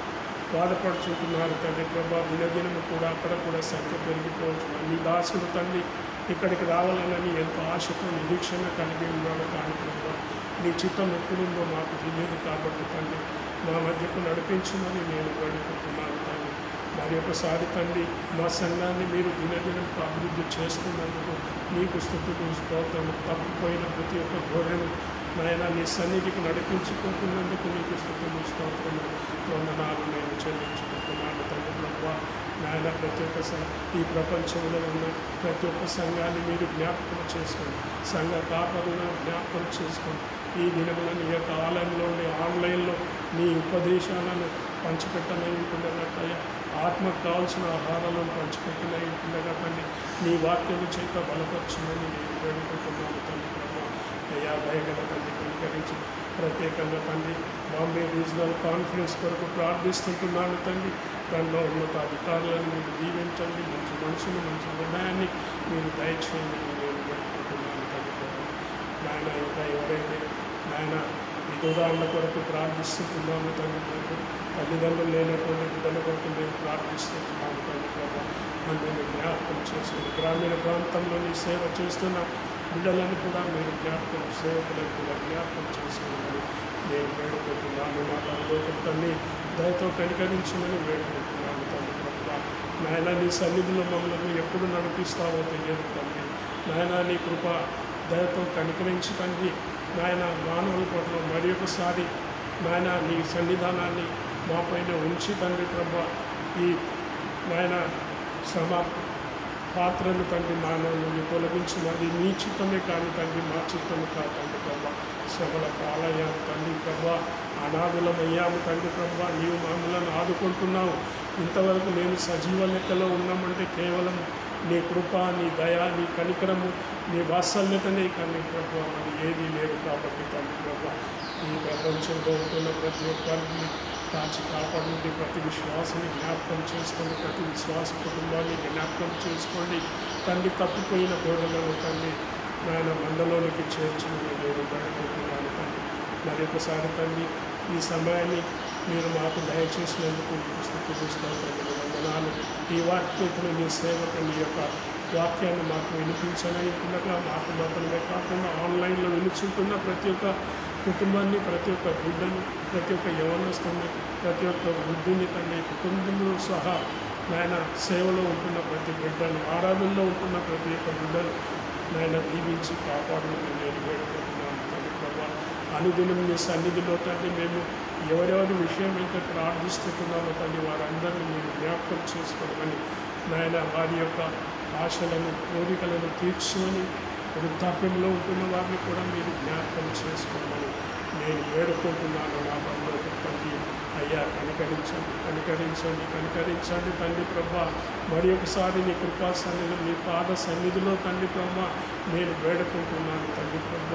బాధపడుతుంటున్నారు తండ్రి ప్రభా. దినదినము కూడా అక్కడ కూడా సంఖ్య పెరిగిపోతున్నారు. నీ దాసుడు తండ్రి ఇక్కడికి రావాలని ఎంతో ఆశతో నిరీక్షణ కలిగి ఉన్నాడు కానీ ప్రభా, నీ చిత్తం ఎప్పుడుందో మాకు తెలియదు కాబట్టి తండ్రి మా మధ్యకు నడిపించమని నేను వేడుకుంటున్నాను తండ్రి. మరి ఒకసారి తండ్రి మా సంఘాన్ని మీరు దినదినం అభివృద్ధి చేస్తున్నందుకు నీకు స్తుతులు స్తోత్రము. తప్పిపోయిన ప్రతి ఒక్క గొర్రెను నాయన నీ సన్నిధికి నడిపించుకుంటున్నందుకు నీకు స్తుతులు స్తోత్రము వందనాలు నేను చెల్లించుకుంటున్నాను తండ్రి ప్రభా. నాయన ప్రతి ఒక్క ఈ ప్రపంచంలో ఉన్న ప్రతి ఒక్క సంఘాన్ని మీరు జ్ఞాపకం చేసుకోండి, సంఘ కాపరులను జ్ఞాపకం చేసుకోండి. ఈ దినమున నీ యొక్క ఆలయంలో ఆన్లైన్లో నీ ఉపదేశాలను పంచిపెట్టనై ఉంటుండగా అయ్యా, ఆత్మకు కావాల్సిన ఆహారాలను పంచిపెట్టినై ఉంటుండగా తండ్రి నీ వాక్యము చేత బలపరచుమని నేను వేడుకుంటున్నాను తండ్రి ప్రభా. అయ్యా దయగల తండ్రి కనికరించి ప్రత్యేకంగా తండ్రి బాంబే రీజనల్ కాన్ఫరెన్స్ కొరకు ప్రార్థిస్తుంటున్నాను తండ్రి. దానిలో ఉన్నత అధికారులను మీరు దీవించండి, మంచి మనుషులు మంచి నిర్ణయాన్ని మీరు దయచేయండి నేను వేడుకుంటున్నాను తండ్రి ప్రభా. నాయన ఇంకా ఎవరైతే నాయన విధుదారుల కొరకు ప్రార్థిస్తున్నాము తండ్రి ప్రభు, తల్లిదండ్రులు లేనటువంటి బిడ్డల కొరకు మేము ప్రార్థిస్తున్నాము తండ్రి ప్రభా. అందరినీ జ్ఞాపకం చేసింది. గ్రామీణ ప్రాంతంలో నీ సేవ చేస్తున్న బిడ్డలను కూడా మీరు జ్ఞాపకం సేవకులను కూడా జ్ఞాపకం చేసుకోవాలని నేను వేడుకుంటున్నాను. మా పరలోకం తల్లి దయతో కనికరించమని వేడుకుంటున్నాను తండ్రి ప్రభా. నాయన నీ సన్నిధిలో మమ్మల్ని ఎప్పుడు నడిపిస్తావో తెలియదు తండ్రి. నాయన నీ కృప దయతో కనికరించి తండ్రి నాయన మానవుల పట్ల మరి ఒకసారి నాయన నీ సన్నిధానాన్ని మా పైన ఉంచి తండ్రి ప్రభా. ఈ నాయన శ్రమ పాత్రను తండ్రి మానవుని తొలగించినది నీ చిత్తమే కానీ తండ్రి మా చిత్తము కాదు తండ్రి ప్రభా. శ్రమల పాలయ్యాము తండ్రి ప్రభా, అనాథులమయ్యాము తండ్రి ప్రభా. నీవు మమ్మల్ని ఆదుకుంటున్నావు. ఇంతవరకు నేను సజీవ లెక్కలో ఉన్నామంటే కేవలం నీ కృప, నీ దయ, నీ కనికరము, నీ వాత్సల్యతనే కానీ ప్రభా మరి ఏదీ లేదు కాబట్టి తండ్రి ప్రభా. ఈ ప్రపంచంలో ఉంటున్న ప్రతి ఒక్కరిని కాచి కాపాడండి. ప్రతి విశ్వాసాన్ని జ్ఞాపకం చేసుకోండి, ప్రతి విశ్వాస కుటుంబాన్ని జ్ఞాపకం చేసుకోండి తండ్రి. తప్పిపోయిన గోడలను తండ్రి నాయన మందలోనికి చేర్చుకుని నేను బయటకుంటున్నాను తండ్రి. మరి ఒకసారి తండ్రి ఈ సమయాన్ని మీరు మాకు దయచేసినందుకు స్తుతులు స్తోత్రములు వందనాలు. ఈ వాక్యకులు నీ సేవకు నీ యొక్క వాక్యాన్ని మాకు వినిపించలేకుండా మాకు మాత్రమే కాకుండా ఆన్లైన్లో వినిచుంటున్న ప్రతి ఒక్క కుటుంబాన్ని, ప్రతి ఒక్క బిడ్డని, ప్రతి ఒక్క యవనస్తుని, ప్రతి ఒక్క వృద్ధుని తండ్రి కుటుంబంలో సహా నాయన సేవలో ఉంటున్న ప్రతి బిడ్డను, ఆరాధనలో ఉంటున్న ప్రతి ఒక్క బిడ్డను నాయన దీవించి కాపాడమని నేను వేడుకుంటున్నాను తండ్రి ప్రభా. అనుదినం నీ సన్నిధిలో తండ్రి మేము ఎవరెవరి విషయం అయితే ప్రార్థిస్తున్నామో తండ్రి వారందరినీ మీరు జ్ఞాపకం చేసుకోవమని నాయన వారి యొక్క ఆశలను కోరికలను తీర్చుకొని వృద్ధాప్యంలో ఉంటున్న వారిని కూడా మీరు జ్ఞాపకం చేసుకోమని నేను వేడుకుంటున్నాను. నా బంధువులు తండ్రి అయ్యా కనికరించండి, కనికరించండి, కనికరించండి తండ్రి ప్రభా. మరి ఒకసారి నీ కృపా సన్నిధిలో నీ పాద సన్నిధిలో తండ్రి ప్రభా నేను వేడుకుంటున్నాను తండ్రి ప్రభా.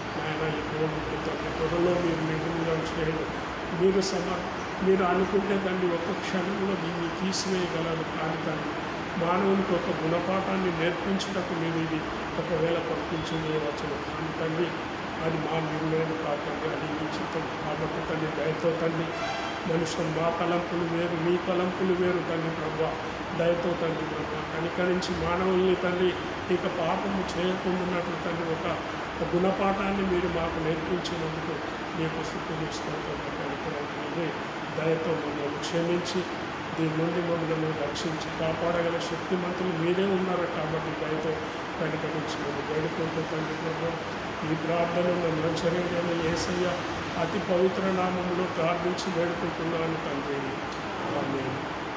నాయన ఈ గోవిందు తండ్రి త్వరలో మీరు నిర్మూలన చేయడం మీరు సమ మీరు అనుకుంటే తండ్రి ఒక్క క్షణంలో దీన్ని తీసివేయగలరు. కానీ తండ్రి మానవునికి ఒక గుణపాఠాన్ని నేర్పించటకు మీరు ఇది ఒకవేళ పంపించింది వచ్చను. కానీ తండ్రి అది మా నిర్ణయం కాదు తండ్రి, అది మీ చిత్తం. కాబట్టి తండ్రి దయతో తండ్రి మనుషులు మా తలంపులు వేరు, మీ తలంపులు వేరు తండ్రి ప్రభా. దయతో తండ్రి ప్రభా కనికరించి మానవుల్ని తండ్రి ఇక పాపము చేయకుండాన్నట్లు తండ్రి ఒక గుణపాఠాన్ని మీరు మాకు నేర్పించినందుకు మీకు స్థుతులు ఇస్తున్నాం. దయతో మమ్మల్ని క్షమించి దీని నుండి మమ్మల్ని రక్షించి కాపాడగల శక్తిమంతులు మీరే ఉన్నారు. కాబట్టి దయతో కనికరించి మేము వేడుకుంటూ తండ్రి ప్రభు ఈ ప్రార్థనను మంచరేని యేసయ్య అతి పవిత్ర నామంలో ప్రార్థించి వేడుకుంటున్నాను తండ్రి. Amen.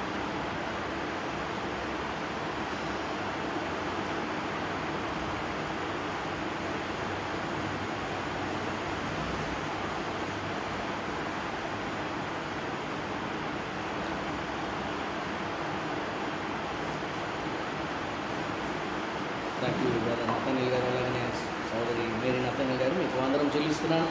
Thank you brother Nathaniel గారు, అలాగనే సోదరి మేరీ నతనీల్ గారు, మీకు వందనం చెల్లిస్తున్నాను.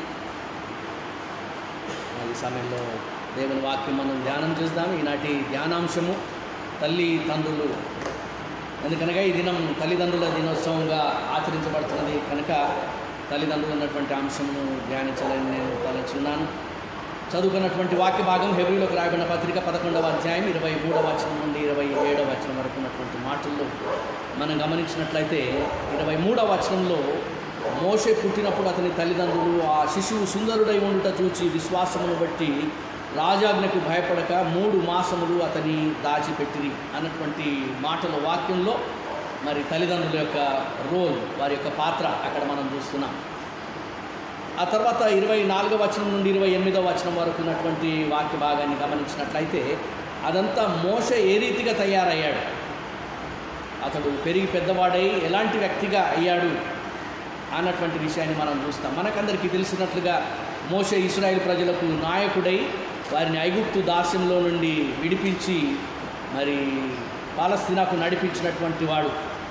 ఈ సమయంలో దేవుని వాక్యం మనం ధ్యానం చేద్దాము. ఈనాటి ధ్యానాంశము తల్లి తండ్రులు. ఎందుకనగా ఈ దినం తల్లిదండ్రుల దినోత్సవంగా ఆచరించబడుతున్నది కనుక తల్లిదండ్రులు ఉన్నటువంటి అంశమును ధ్యానించాలని నేను తలచున్నాను. చదువుకున్నటువంటి వాక్య భాగం హెబ్రీయులకు రాయబడిన పత్రిక పదకొండవ అధ్యాయం ఇరవై మూడవ వచనం నుండి ఇరవై ఏడవ వచనం వరకు ఉన్నటువంటి మాటల్లో మనం గమనించినట్లయితే ఇరవై మూడవ వచనంలో మోషే పుట్టినప్పుడు అతని తల్లిదండ్రులు ఆ శిశువు సుందరుడై ఉండుట చూచి విశ్వాసమును బట్టి రాజాజ్ఞకు భయపడక మూడు మాసములు అతని దాచిపెట్టిరి అన్నటువంటి మాటల వాక్యంలో మరి తల్లిదండ్రుల యొక్క రోల్, వారి యొక్క పాత్ర అక్కడ మనం చూస్తున్నాం. ఆ తర్వాత ఇరవై నాలుగవ వచనం నుండి ఇరవై ఎనిమిదవ వచనం వరకు ఉన్నటువంటి వాక్య భాగాన్ని గమనించినట్లయితే అదంతా మోషే ఏ రీతిగా తయారయ్యాడు, అతడు పెరిగి పెద్దవాడై ఎలాంటి వ్యక్తిగా అయ్యాడు అన్నటువంటి విషయాన్ని మనం చూస్తాం. మనకందరికీ తెలిసినట్లుగా మోషే ఇశ్రాయేలు ప్రజలకు నాయకుడై వారిని ఐగుప్తు దాస్యంలో నుండి విడిపించి మరి పాలస్తీనాకు నడిపించినటువంటి వాడు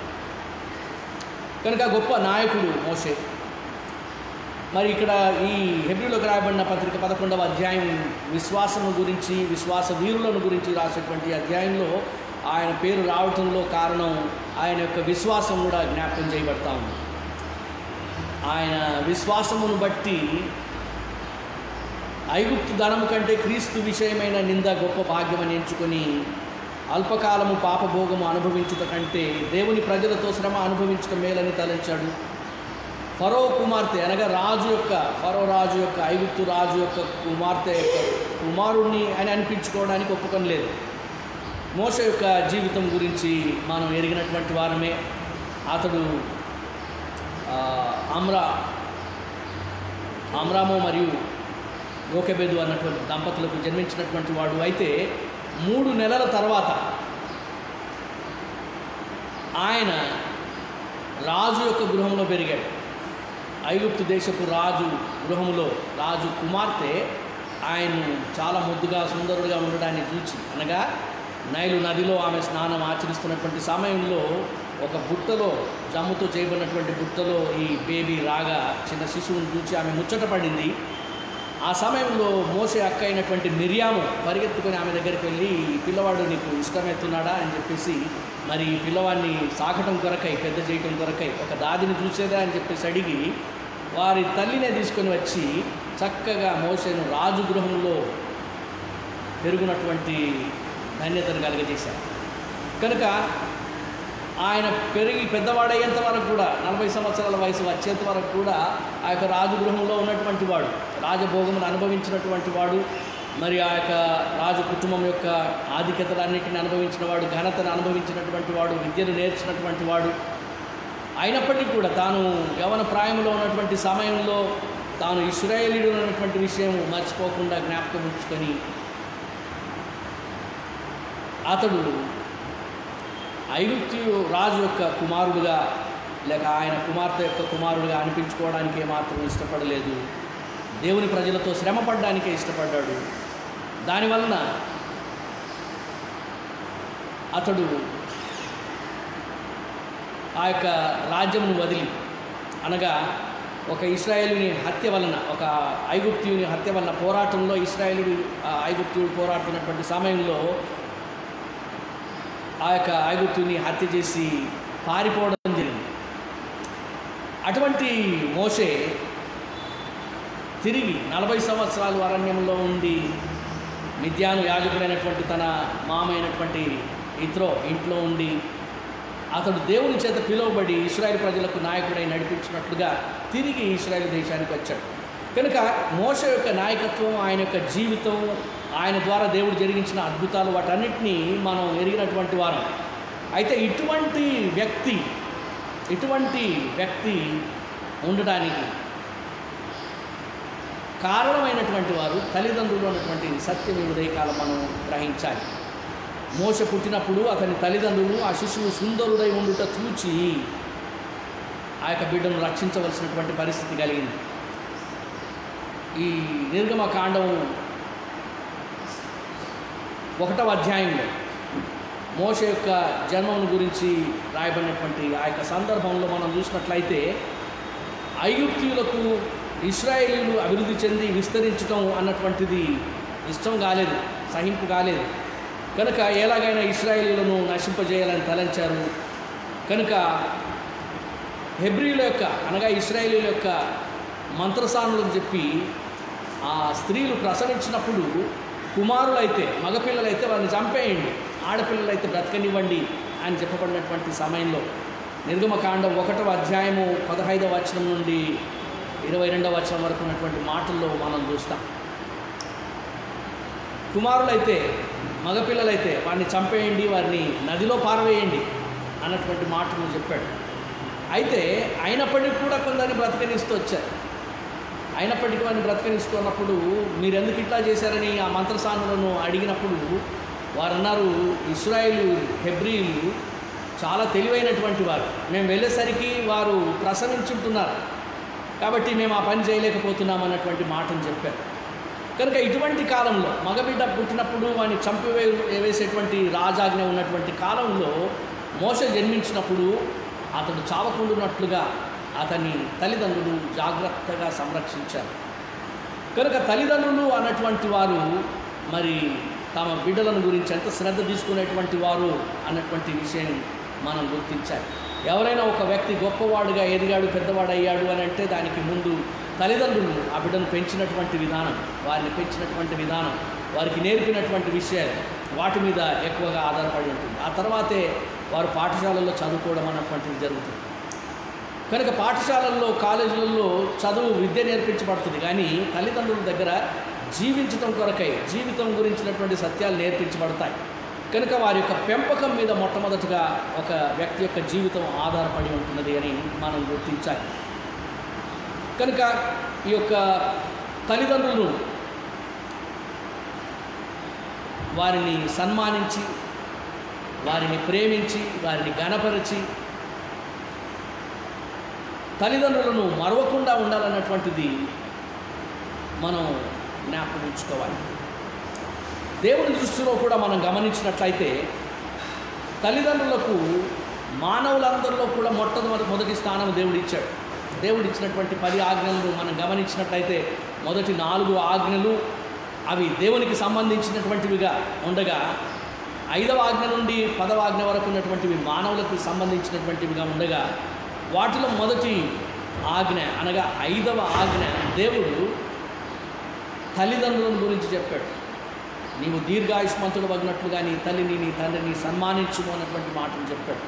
కనుక గొప్ప నాయకుడు మోషే. మరి ఇక్కడ ఈ హెబ్రీయులకు రాయబడిన పత్రిక పదకొండవ అధ్యాయం విశ్వాసము గురించి, విశ్వాస వీరులను గురించి రాసేటువంటి అధ్యాయంలో ఆయన పేరు రావటంలో కారణం ఆయన యొక్క విశ్వాసం కూడా జ్ఞాపకం చేయబడతా ఉంది. ఆయన విశ్వాసమును బట్టి ఐగుప్తు ధనము కంటే క్రీస్తు విషయమైన నింద గొప్ప భాగ్యమని ఎంచుకొని అల్పకాలము పాపభోగము అనుభవించుట కంటే దేవుని ప్రజలతో శ్రమ అనుభవించుట మేలని తలంచాడు. ఫరో కుమార్తె అనగా రాజు యొక్క ఫరో రాజు యొక్క ఐగుప్తు రాజు యొక్క కుమార్తె యొక్క కుమారుణ్ణి అని అనిపించుకోవడానికి ఒప్పుకొని లేదు. మోషే యొక్క జీవితం గురించి మనం ఎరిగినటువంటి వారమే. అతడు అమ్రా అమ్రాము మరియు యోకెబెదు అన్నటువంటి దంపతులకు జన్మించినటువంటి వాడు. అయితే మూడు నెలల తర్వాత ఆయన రాజు యొక్క గృహంలో పెరిగాడు. ఐగుప్తు దేశపు రాజు గృహములో రాజు కుమార్తె ఆయన్ను చాలా ముద్దుగా సుందరుడిగా ఉండడాన్ని చూచి, అనగా నైలు నదిలో ఆమె స్నానం ఆచరిస్తున్నటువంటి సమయంలో ఒక బుట్టలో జమ్ముతో చేయబడినటువంటి బుట్టలో ఈ బేబీ రాగా చిన్న శిశువుని చూచి ఆమె ముచ్చట పడింది. ఆ సమయంలో మోషే అక్క అయినటువంటి మిరియాము పరిగెత్తుకొని ఆమె దగ్గరికి వెళ్ళి, ఈ పిల్లవాడు నీకు ఇష్టమవుతున్నాడా అని చెప్పేసి మరి ఈ పిల్లవాడిని సాకటం కొరకై, పెద్ద చేయటం కొరకై ఒక దాదిని చూసేదా అని చెప్పేసి అడిగి వారి తల్లినే తీసుకొని వచ్చి చక్కగా మోషేను రాజు గృహంలో పెరుగునటువంటి ధన్యతను కలుగజేశారు. కనుక ఆయన పెరిగి పెద్దవాడయ్యేంత వరకు కూడా, నలభై సంవత్సరాల వయసు వచ్చేంత వరకు కూడా ఆ యొక్క రాజగృహంలో ఉన్నటువంటి వాడు, రాజభోగమును అనుభవించినటువంటి వాడు, మరి ఆ యొక్క రాజు కుటుంబం యొక్క ఆధిక్యతలన్నింటిని అనుభవించిన వాడు, ఘనతను అనుభవించినటువంటి వాడు, విద్యను నేర్చినటువంటి వాడు. అయినప్పటికీ కూడా తాను యవన ప్రాయంలో ఉన్నటువంటి సమయంలో తాను ఇశ్రాయేలీయుడు ఉన్నటువంటి విషయం మర్చిపోకుండా జ్ఞాపకం ఉంచుకొని అతడు ఐగుప్తు రాజు యొక్క కుమారుడుగా లేక ఆయన కుమార్తె యొక్క కుమారుడుగా అనిపించుకోవడానికి ఏమాత్రం ఇష్టపడలేదు. దేవుని ప్రజలతో శ్రమ పడడానికే ఇష్టపడ్డాడు. దానివలన అతడు ఆ యొక్క రాజ్యమును వదిలి, అనగా ఒక ఇశ్రాయేలుని హత్య వలన, ఒక ఐగుప్తీయుని హత్య వలన పోరాటంలో ఇశ్రాయేలు ఐగుప్తీయుడు పోరాడుతున్నటువంటి సమయంలో ఆ యొక్క ఐగుప్తుని హత్య చేసి పారిపోవడం జరిగింది. అటువంటి మోషే తిరిగి నలభై సంవత్సరాలు అరణ్యంలో ఉండి మిద్యాను యాజకుడైనటువంటి తన మామ అయినటువంటి ఇత్రో ఇంట్లో ఉండి అతడు దేవుని చేత పిలువబడి ఇశ్రాయేలు ప్రజలకు నాయకుడై నడిపించినట్లుగా తిరిగి ఇశ్రాయేలు దేశానికి వచ్చాడు. కనుక మోషే యొక్క నాయకత్వం, ఆయన యొక్క జీవితం, ఆయన ద్వారా దేవుడు జరిగించిన అద్భుతాలు వాటన్నిటినీ మనం ఎరిగినటువంటి వారం. అయితే ఇటువంటి వ్యక్తి ఇటువంటి వ్యక్తి ఉండడానికి కారణమైనటువంటి వారు తల్లిదండ్రులు అన్నటువంటి సత్యం ఈ ఉదయకాలం మనం గ్రహించాలి. మోషే పుట్టినప్పుడు అతని తల్లిదండ్రులు ఆ శిశువు సుందరుడై ఉండుట చూచి ఆ యొక్క బిడ్డను రక్షించవలసినటువంటి పరిస్థితి కలిగింది. ఈ నిర్గమకాండం ఒకటవ అధ్యాయంలో మోషే యొక్క జన్మను గురించి రాయబడినటువంటి ఆ యొక్క సందర్భంలో మనం చూసినట్లయితే ఐగుప్తీయులకు ఇశ్రాయేలీయులు అభివృద్ధి చెంది విస్తరించడం అన్నటువంటిది ఇష్టం కాలేదు, సహింపు కాలేదు. కనుక ఎలాగైనా ఇశ్రాయేలీయులను నశింపజేయాలని తలంచారు. కనుక హెబ్రీల యొక్క అనగా ఇశ్రాయేలీయుల యొక్క మంత్రసానులకు చెప్పి ఆ స్త్రీలు ప్రసవించినప్పుడు కుమారులైతే మగపిల్లలైతే వారిని చంపేయండి, ఆడపిల్లలైతే బ్రతకనివ్వండి అని చెప్పబడినటువంటి సమయంలో నిర్గమకాండం ఒకటవ అధ్యాయము పదహైదవ వచనం నుండి ఇరవై రెండవ వచనం వరకు ఉన్నటువంటి మాటల్లో మనం చూస్తాం. కుమారులైతే మగపిల్లలైతే వారిని చంపేయండి, వారిని నదిలో పారవేయండి అన్నటువంటి మాటలు చెప్పాడు. అయితే అయినప్పటికీ కూడా కొందరిని బ్రతకనిస్తూ వచ్చారు. అయినప్పటికీ వారిని బ్రతకనిస్తున్నప్పుడు మీరు ఎందుకు ఇట్లా చేశారని ఆ మంత్రసానులను అడిగినప్పుడు వారు అన్నారు, ఇశ్రాయేలు హెబ్రీలు చాలా తెలివైనటువంటి వారు, మేము వెళ్ళేసరికి వారు ప్రసవించుంటున్నారు కాబట్టి మేము ఆ పని చేయలేకపోతున్నాం అన్నటువంటి మాటను చెప్పారు. కనుక ఇటువంటి కాలంలో మగబిడ్డ పుట్టినప్పుడు వాడిని చంపివే వేసేటువంటి రాజాజ్ఞ ఉన్నటువంటి కాలంలో మోషే జన్మించినప్పుడు అతడు చావకుండున్నట్లుగా అతని తల్లిదండ్రులు జాగ్రత్తగా సంరక్షించారు. కనుక తల్లిదండ్రులు అన్నటువంటి వారు మరి తమ బిడ్డలను గురించి ఎంత శ్రద్ధ తీసుకునేటువంటి వారు అన్నటువంటి విషయం మనం గుర్తించాలి. ఎవరైనా ఒక వ్యక్తి గొప్పవాడుగా ఎదిగాడు, పెద్దవాడు అయ్యాడు అని అంటే దానికి ముందు తల్లిదండ్రులు ఆ బిడ్డను పెంచినటువంటి విధానం, వారిని పెంచినటువంటి విధానం, వారికి నేర్పినటువంటి విషయాలు వాటి మీద ఎక్కువగా ఆధారపడి ఉంటుంది. ఆ తర్వాతే వారు పాఠశాలల్లో చదువుకోవడం అన్నటువంటిది జరుగుతుంది. కనుక పాఠశాలల్లో కాలేజీలలో చదువు విద్య నేర్పించబడుతుంది, కానీ తల్లిదండ్రుల దగ్గర జీవించడం కొరకై జీవితం గురించినటువంటి సత్యాలు నేర్పించబడతాయి. కనుక వారి యొక్క పెంపకం మీద మొట్టమొదటిగా ఒక వ్యక్తి యొక్క జీవితం ఆధారపడి ఉంటున్నది అని మనం గుర్తించాలి. కనుక ఈ యొక్క తల్లిదండ్రులు వారిని సన్మానించి, వారిని ప్రేమించి, వారిని ఘనపరిచి, తల్లిదండ్రులను మరవకుండా ఉండాలన్నటువంటిది మనం జ్ఞాపకం ఉంచుకోవాలి. దేవుని దృష్టిలో కూడా మనం గమనించినట్లయితే తల్లిదండ్రులకు మానవులందరిలో కూడా మొట్టమొదటి మొదటి స్థానం దేవుడు ఇచ్చాడు. దేవుడు ఇచ్చినటువంటి పది ఆజ్ఞలను మనం గమనించినట్లయితే మొదటి నాలుగు ఆజ్ఞలు అవి దేవునికి సంబంధించినటువంటివిగా ఉండగా, ఐదవ ఆజ్ఞ నుండి పదవ ఆజ్ఞ వరకు ఉన్నటువంటివి మానవులకు సంబంధించినటువంటివిగా ఉండగా, వాటిలో మొదటి ఆజ్ఞ అనగా ఐదవ ఆజ్ఞ దేవుడు తల్లిదండ్రుల గురించి చెప్పాడు. నీవు దీర్ఘాయుష్మంతుడు వగినట్లుగా నీ తల్లిని నీ తండ్రిని సన్మానించుము అన్నటువంటి మాటను చెప్పాడు.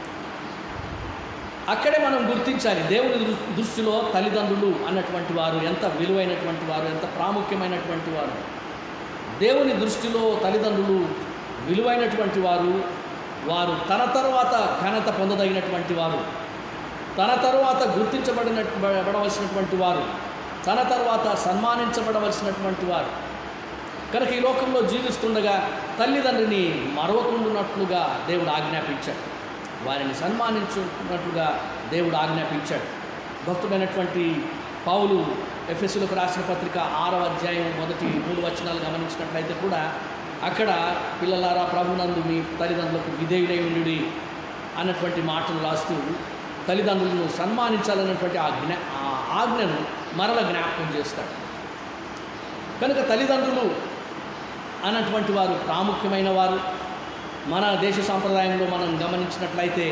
అక్కడే మనం గుర్తించాలి దేవుని దృష్టిలో తల్లిదండ్రులు అన్నటువంటి వారు ఎంత విలువైనటువంటి వారు, ఎంత ప్రాముఖ్యమైనటువంటి వారు. దేవుని దృష్టిలో తల్లిదండ్రులు విలువైనటువంటి వారు, వారు తన తర్వాత ఘనత పొందదగినటువంటి వారు, తన తరువాత గుర్తించబడిన పడవలసినటువంటి వారు, తన తర్వాత సన్మానించబడవలసినటువంటి వారు. కనుక ఈ లోకంలో జీవిస్తుండగా తల్లిదండ్రిని మరవకుండునట్లుగా దేవుడు ఆజ్ఞాపించాడు, వారిని సన్మానించున్నట్లుగా దేవుడు ఆజ్ఞాపించాడు. భక్తుడైనటువంటి పౌలు ఎఫెసీయులకు రాసిన పత్రిక ఆరవ అధ్యాయం మొదటి మూడు వచనాలు గమనించినట్లయితే కూడా అక్కడ పిల్లలారా ప్రభునందు మీ తల్లిదండ్రులకు విధేయులై ఉండుడి అన్నటువంటి మాటలు రాస్తూ తల్లిదండ్రులను సన్మానించాలన్నటువంటి ఆ జ్ఞా ఆ ఆజ్ఞను మరల జ్ఞాపకం చేస్తాడు. కనుక తల్లిదండ్రులు అన్నటువంటి వారు ప్రాముఖ్యమైన వారు. మన దేశ సాంప్రదాయంలో మనం గమనించినట్లయితే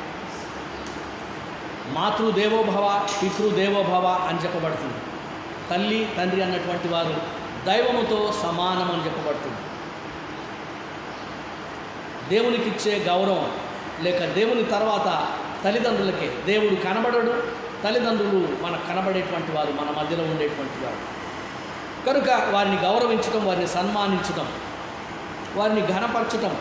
మాతృదేవోభవ పితృదేవోభవ అని చెప్పబడుతుంది. తల్లి తండ్రి అన్నటువంటి వారు దైవముతో సమానం అని చెప్పబడుతుంది. దేవునికి ఇచ్చే గౌరవం లేక దేవుని తర్వాత తల్లిదండ్రులకే. దేవుడు కనబడడు, తల్లిదండ్రులు మనకు కనబడేటువంటి వారు, మన మధ్యలో ఉండేటువంటి వారు. కనుక వారిని గౌరవించడం, వారిని సన్మానించడం, వారిని ఘనపరచడం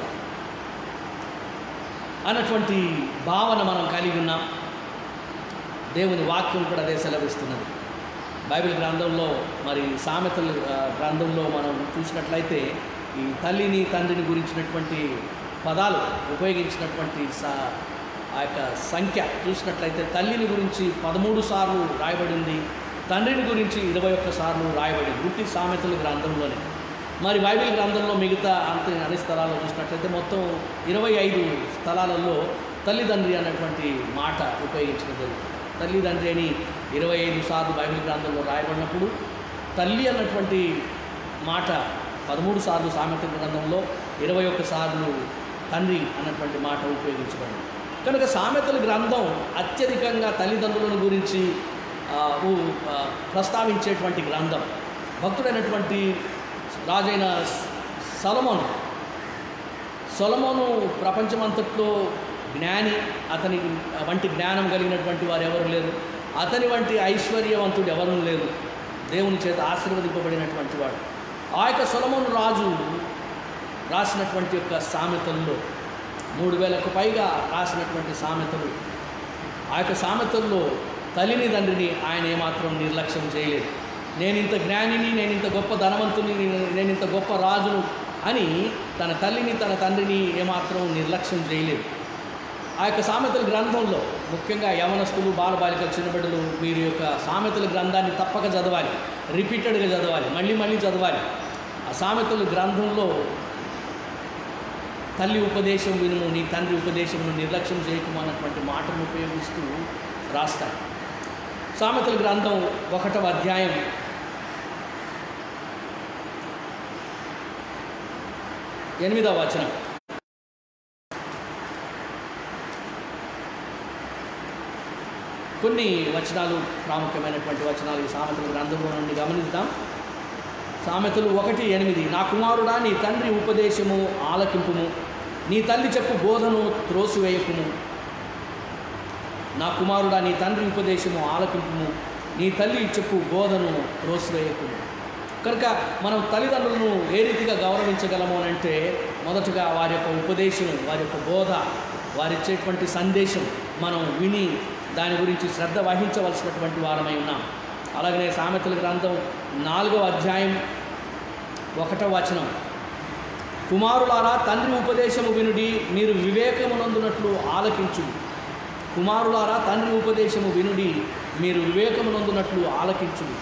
అన్నటువంటి భావన మనం కలిగి ఉన్నాం. దేవుని వాక్యం కూడా అదే సెలవిస్తున్నది. బైబిల్ గ్రంథంలో మరి సామెతల గ్రంథంలో మనం చూసినట్లయితే ఈ తల్లిని తండ్రిని గురించినటువంటి పదాలు ఉపయోగించినటువంటి సా ఆ యొక్క సంఖ్య చూసినట్లయితే తల్లిని గురించి పదమూడు సార్లు రాయబడింది, తండ్రిని గురించి ఇరవై ఒక్క సార్లు రాయబడింది. గుట్టి సామెతల గ్రంథంలోనే. మరి బైబిల్ గ్రంథంలో మిగతా అంత అన్ని స్థలాల్లో చూసినట్లయితే మొత్తం ఇరవై ఐదు స్థలాలలో తల్లిదండ్రి అన్నటువంటి మాట ఉపయోగించడం జరుగుతుంది. తల్లిదండ్రి అని ఇరవై ఐదు సార్లు బైబిల్ గ్రంథంలో రాయబడినప్పుడు తల్లి అన్నటువంటి మాట పదమూడు సార్లు సామెతల గ్రంథంలో, ఇరవై ఒక్క సార్లు తండ్రి అన్నటువంటి మాట ఉపయోగించబడింది. కనుక సామెతల గ్రంథం అత్యధికంగా తల్లిదండ్రులను గురించి ప్రస్తావించేటువంటి గ్రంథం. భక్తుడైనటువంటి రాజైన సొలొమోను సొలొమోను ప్రపంచమంతట్లో జ్ఞాని. అతని వంటి జ్ఞానం కలిగినటువంటి వారు ఎవరు లేరు. అతని వంటి ఐశ్వర్యవంతుడు ఎవరూ లేరు. దేవుని చేత ఆశీర్వదింపబడినటువంటి వాడు. ఆ యొక్క సొలొమోను రాజు రాసినటువంటి యొక్క సామెతల్లో మూడు వేలకు పైగా రాసినటువంటి సామెతలు. ఆ యొక్క సామెతల్లో తల్లిని తండ్రిని ఆయన ఏమాత్రం నిర్లక్ష్యం చేయలేదు. నేను ఇంత జ్ఞానిని, నేను ఇంత గొప్ప ధనవంతుని, నేను ఇంత గొప్ప రాజును అని తన తల్లిని తన తండ్రిని ఏమాత్రం నిర్లక్ష్యం చేయలేదు. ఆ యొక్క సామెతల గ్రంథంలో ముఖ్యంగా యవనస్తులు, బాలబాలికలు, చిన్నబిడ్డలు వీరి యొక్క సామెతల గ్రంథాన్ని తప్పక చదవాలి, రిపీటెడ్గా చదవాలి, మళ్ళీ మళ్ళీ చదవాలి. ఆ సామెతల గ్రంథంలో తల్లి ఉపదేశం వినుము, నీ తండ్రి ఉపదేశమును నిర్లక్ష్యం చేయకము అన్నటువంటి మాటను ఉపయోగిస్తూ రాస్తాయి. సామెతల గ్రంథం ఒకటవ అధ్యాయం ఎనిమిదవ వచనం. కొన్ని వచనాలు ప్రాముఖ్యమైనటువంటి వచనాలు ఈ సామెతల గ్రంథంలో నుండి గమనిద్దాం. సామెతలు ఒకటి ఎనిమిది. నా కుమారుడా, నీ తండ్రి ఉపదేశము ఆలకింపుము, నీ తల్లి చెప్పు బోధను త్రోసివేయకుము. నా కుమారుడా, నీ తండ్రి ఉపదేశము ఆలకింపుము, నీ తల్లి చెప్పు బోధను త్రోసివేయకుము. కనుక మనం తల్లిదండ్రులను ఏ రీతిగా గౌరవించగలము అని అంటే మొదటగా వారి యొక్క ఉపదేశం, వారి యొక్క బోధ, వారిచ్చేటువంటి సందేశం మనం విని దాని గురించి శ్రద్ధ వహించవలసినటువంటి వారమై ఉన్నాం. అలాగనే సామెతల గ్రంథం నాలుగవ అధ్యాయం ఒకటవ వచనం. కుమారులారా, తండ్రి ఉపదేశము వినుడి, మీరు వివేకమునందునట్లు ఆలకించుడి. కుమారులారా, తండ్రి ఉపదేశము వినుడి, మీరు వివేకమునందునట్లు ఆలకించుడి.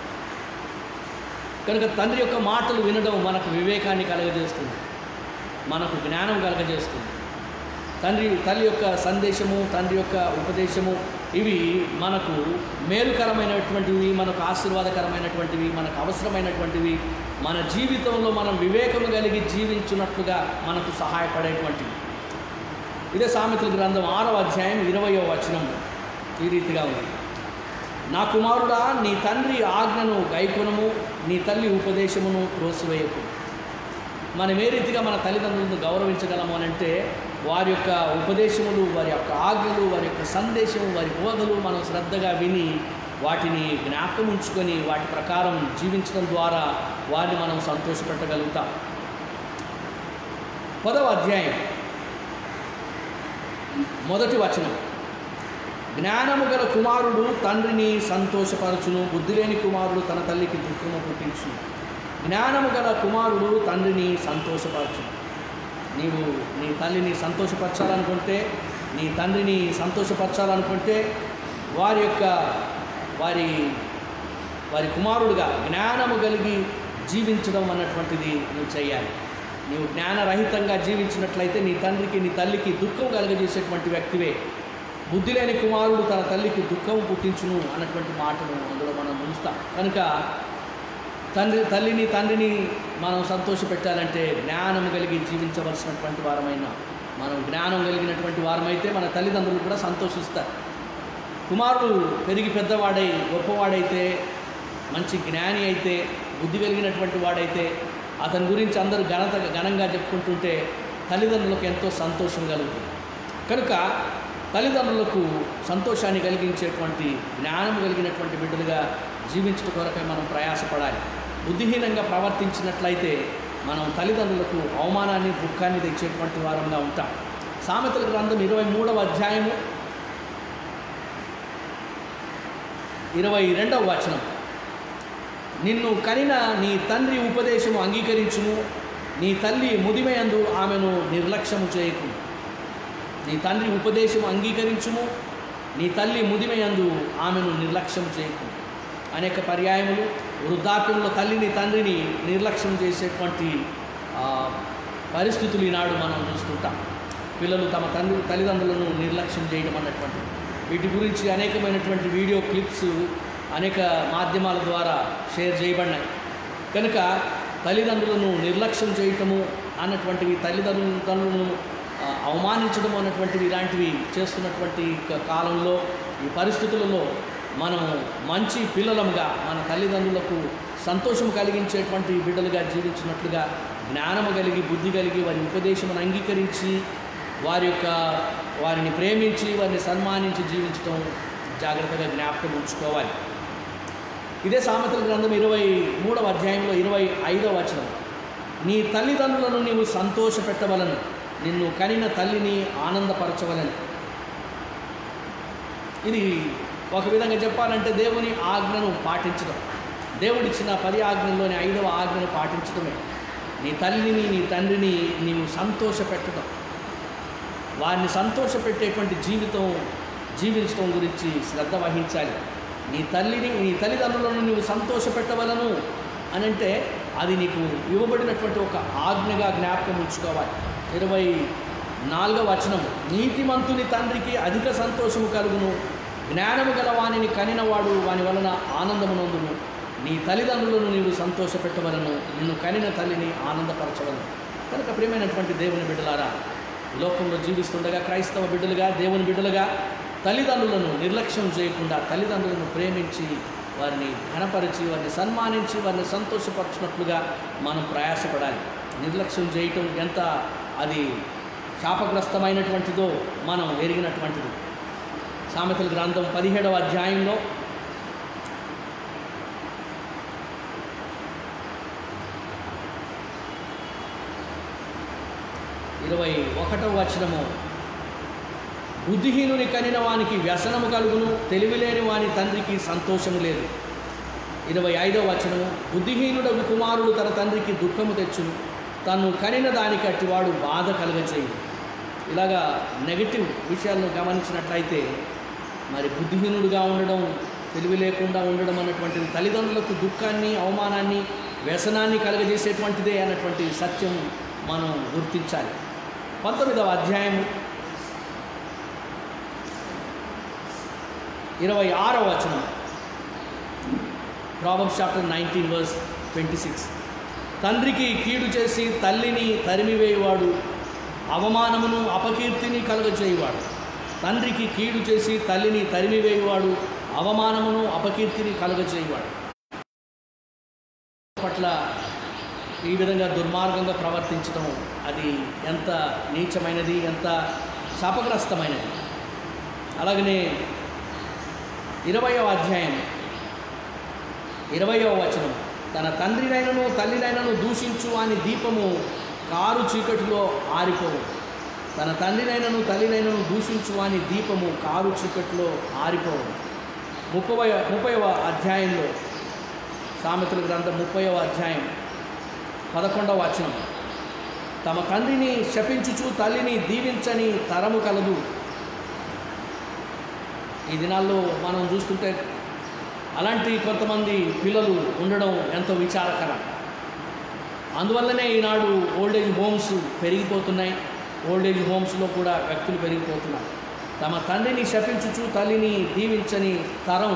కనుక తండ్రి యొక్క మాటలు వినడం మనకు వివేకాన్ని కలగజేస్తుంది, మనకు జ్ఞానం కలగజేస్తుంది. తండ్రి తల్లి యొక్క సందేశము, తండ్రి యొక్క ఉపదేశము ఇవి మనకు మేలుకరమైనటువంటివి, మనకు ఆశీర్వాదకరమైనటువంటివి, మనకు అవసరమైనటువంటివి. మన జీవితంలో మనం వివేకము కలిగి జీవించున్నట్లుగా మనకు సహాయపడేటువంటివి. ఇదే సామెతల గ్రంథం ఆరవ అధ్యాయం ఇరవయవ వచనం ఈ రీతిగా ఉంది. నా కుమారుడా, నీ తండ్రి ఆజ్ఞను గైకొనము, నీ తల్లి ఉపదేశమును త్రోసివేయకు. మనం ఏ రీతిగా మన తల్లిదండ్రులను గౌరవించగలము అని అంటే వారి యొక్క ఉపదేశములు, వారి యొక్క ఆజ్ఞలు, వారి యొక్క సందేశము, వారి బోధలు మనం శ్రద్ధగా విని వాటిని జ్ఞాపకం ఉంచుకొని వాటి ప్రకారం జీవించడం ద్వారా వారిని మనం సంతోషపెట్టగలుగుతాం. పదవ అధ్యాయం మొదటి వచనం. జ్ఞానము గల కుమారుడు తండ్రిని సంతోషపరచును, బుద్ధి లేని కుమారుడు తన తల్లికి దుఃఖము పుట్టించును. జ్ఞానము గల కుమారుడు తండ్రిని సంతోషపరచును. నీవు నీ తల్లిని సంతోషపరచాలనుకుంటే, నీ తండ్రిని సంతోషపరచాలనుకుంటే వారి యొక్క వారి వారి కుమారుడుగా జ్ఞానము కలిగి జీవించడం అన్నటువంటిది నువ్వు చేయాలి. నీవు జ్ఞానరహితంగా జీవించినట్లయితే నీ తండ్రికి నీ తల్లికి దుఃఖం కలుగజేసేటువంటి వ్యక్తివే. బుద్ధి లేని కుమారుడు తన తల్లికి దుఃఖం పుట్టించును అన్నటువంటి మాటను అందులో మనం చూస్తాం. కనుక తండ్రి తల్లిని తండ్రిని మనం సంతోషపెట్టాలంటే జ్ఞానం కలిగి జీవించవలసినటువంటి వారమైన మనం జ్ఞానం కలిగినటువంటి వారమైతే మన తల్లిదండ్రులు కూడా సంతోషిస్తారు. కుమారుడు పెరిగి పెద్దవాడై గొప్పవాడైతే, మంచి జ్ఞాని అయితే, బుద్ధి కలిగినటువంటి వాడైతే, అతని గురించి అందరూ ఘనత ఘనంగా చెప్పుకుంటుంటే తల్లిదండ్రులకు ఎంతో సంతోషం కలుగుతుంది. కనుక తల్లిదండ్రులకు సంతోషాన్ని కలిగించేటువంటి జ్ఞానం కలిగినటువంటి బిడ్డలుగా జీవించడం కొరకై మనం ప్రయాసపడాలి. బుద్ధిహీనంగా ప్రవర్తించినట్లయితే మనం తల్లిదండ్రులకు అవమానాన్ని దుఃఖాన్ని తెచ్చేటువంటి వారంగా ఉంటాం. సామెతల గ్రంథం ఇరవై మూడవ అధ్యాయము ఇరవై రెండవ వచనం, నిన్ను కనిన నీ తండ్రి ఉపదేశము అంగీకరించుము, నీ తల్లి ముదిమయందు ఆమెను నిర్లక్ష్యము చేయకు. నీ తండ్రి ఉపదేశము అంగీకరించుము, నీ తల్లి ముదిమయందు ఆమెను నిర్లక్ష్యం చేయకు. అనేక పర్యాయములు వృద్ధాప్యంలో తల్లిని తండ్రిని నిర్లక్ష్యం చేసేటువంటి పరిస్థితులు ఈనాడు మనం చూస్తుంటాం. పిల్లలు తమ తండ్రి తల్లిదండ్రులను నిర్లక్ష్యం చేయడం అన్నటువంటి వీటి గురించి అనేకమైనటువంటి వీడియో క్లిప్స్ అనేక మాధ్యమాల ద్వారా షేర్ చేయబడినాయి. కనుక తల్లిదండ్రులను నిర్లక్ష్యం చేయటము అన్నటువంటివి, తల్లిదండ్రులను అవమానించడం అన్నటువంటివి, ఇలాంటివి చేస్తున్నటువంటి కాలంలో, ఈ పరిస్థితులలో మనం మంచి పిల్లలముగా మన తల్లిదండ్రులకు సంతోషం కలిగించేటువంటి బిడ్డలుగా జీవించినట్లుగా జ్ఞానము కలిగి బుద్ధి కలిగి వారి ఉపదేశమును అంగీకరించి వారి యొక్క వారిని ప్రేమించి వారిని సన్మానించి జీవించడం జాగ్రత్తగా జ్ఞాపకం ఉంచుకోవాలి. ఇదే సామెతల గ్రంథం ఇరవై మూడవ అధ్యాయంలో ఇరవై ఐదవ వచనం, నీ తల్లిదండ్రులను నీవు సంతోషపెట్టవలను, నిన్ను కనిన తల్లిని ఆనందపరచవలను. ఇది ఒక విధంగా చెప్పాలంటే దేవుని ఆజ్ఞను పాటించడం, దేవుడిచ్చిన పది ఆజ్ఞల్లోని ఐదవ ఆజ్ఞను పాటించడమే. నీ తల్లిని నీ తండ్రిని నీవు సంతోషపెట్టడం, వారిని సంతోషపెట్టేటువంటి జీవితం జీవించడం గురించి శ్రద్ధ వహించాలి. నీ తల్లిని నీ తల్లిదండ్రులను నీవు సంతోషపెట్టవలను అని అంటే అది నీకు ఇవ్వబడినటువంటి ఒక ఆజ్ఞగా జ్ఞాపకం ఉంచుకోవాలి. ఇరవై నాలుగవ వచనం, నీతిమంతుని తండ్రికి అధిక సంతోషము కలుగును, జ్ఞానము గల వానిని కనినవాడు వాని వలన ఆనందమునందును. నీ తల్లిదండ్రులను నీవు సంతోషపెట్టవలను, నిన్ను కనిన తల్లిని ఆనందపరచవలను. కనుక ప్రియమైనటువంటి దేవుని బిడ్డలారా, ఈ లోకంలో జీవిస్తుండగా క్రైస్తవ బిడ్డలుగా, దేవుని బిడ్డలుగా తల్లిదండ్రులను నిర్లక్ష్యం చేయకుండా తల్లిదండ్రులను ప్రేమించి వారిని ఘనపరిచి వారిని సన్మానించి వారిని సంతోషపరచినట్లుగా మనం ప్రయాసపడాలి. నిర్లక్ష్యం చేయటం ఎంత అది శాపగ్రస్తమైనటువంటిదో మనం ఎరిగినటువంటిది. సామెతల గ్రంథం పదిహేడవ అధ్యాయంలో ఇరవై ఒకటవ వచనము, బుద్ధిహీనుని కనిన వానికి వ్యసనము కలుగును, తెలివిలేని వాని తండ్రికి సంతోషము లేదు. ఇరవై ఐదవ వచనము, బుద్ధిహీనుడగు కుమారుడు తన తండ్రికి దుఃఖము తెచ్చును, తను కనిన దానికి అట్టివాడు బాధ కలుగచేయు. ఇలాగా నెగటివ్ విషయాలను గమనించినట్లయితే మరి బుద్ధిహీనుడుగా ఉండడం, తెలివి లేకుండా ఉండడం అన్నటువంటిది తల్లిదండ్రులకు దుఃఖాన్ని, అవమానాన్ని, వ్యసనాన్ని కలుగజేసేటువంటిదే అన్నటువంటి సత్యం మనం గుర్తించాలి. పంతొమ్మిదవ అధ్యాయం ఇరవై ఆరవ వచనం, Proverbs chapter nineteen verse twenty six, తండ్రికి కీడు చేసి తల్లిని తరిమివేయువాడు అవమానమును అపకీర్తిని కలుగచేయువాడు. తండ్రికి కీడు చేసి తల్లిని తరిమివేయువాడు అవమానమును అపకీర్తిని కలుగచేయువాడు. పట్ల ఈ విధంగా దుర్మార్గంగా ప్రవర్తించడం అది ఎంత నీచమైనది, ఎంత శాపగ్రస్తమైనది. అలాగనే ఇరవయవ అధ్యాయం ఇరవయవ వచనం, తన తండ్రినైనను తల్లినైనను దూషించు అని దీపము కారు చీకటిలో ఆరిపోవు. తన తండ్రినైనను తల్లినైనను దూషించు అని దీపము కారు చీకటిలో ఆరిపోవు. ముప్పై ముప్పైవ అధ్యాయంలో సామెతల గ్రంథం ముప్పైవ అధ్యాయం పదకొండవ వచనం, తమ తండ్రిని శపించుచు తల్లిని దీవించని తరము కలదు. ఈ దినాల్లో మనం చూస్తుంటే అలాంటి కొంతమంది పిల్లలు ఉండడం ఎంతో విచారకరం. అందువల్లనే ఈనాడు ఓల్డేజ్ హోమ్స్ పెరిగిపోతున్నాయి. ఓల్డేజ్ హోమ్స్లో కూడా వ్యక్తులు పెరిగిపోతున్నారు. తమ తండ్రిని శపించుచు తల్లిని దీవించని తరం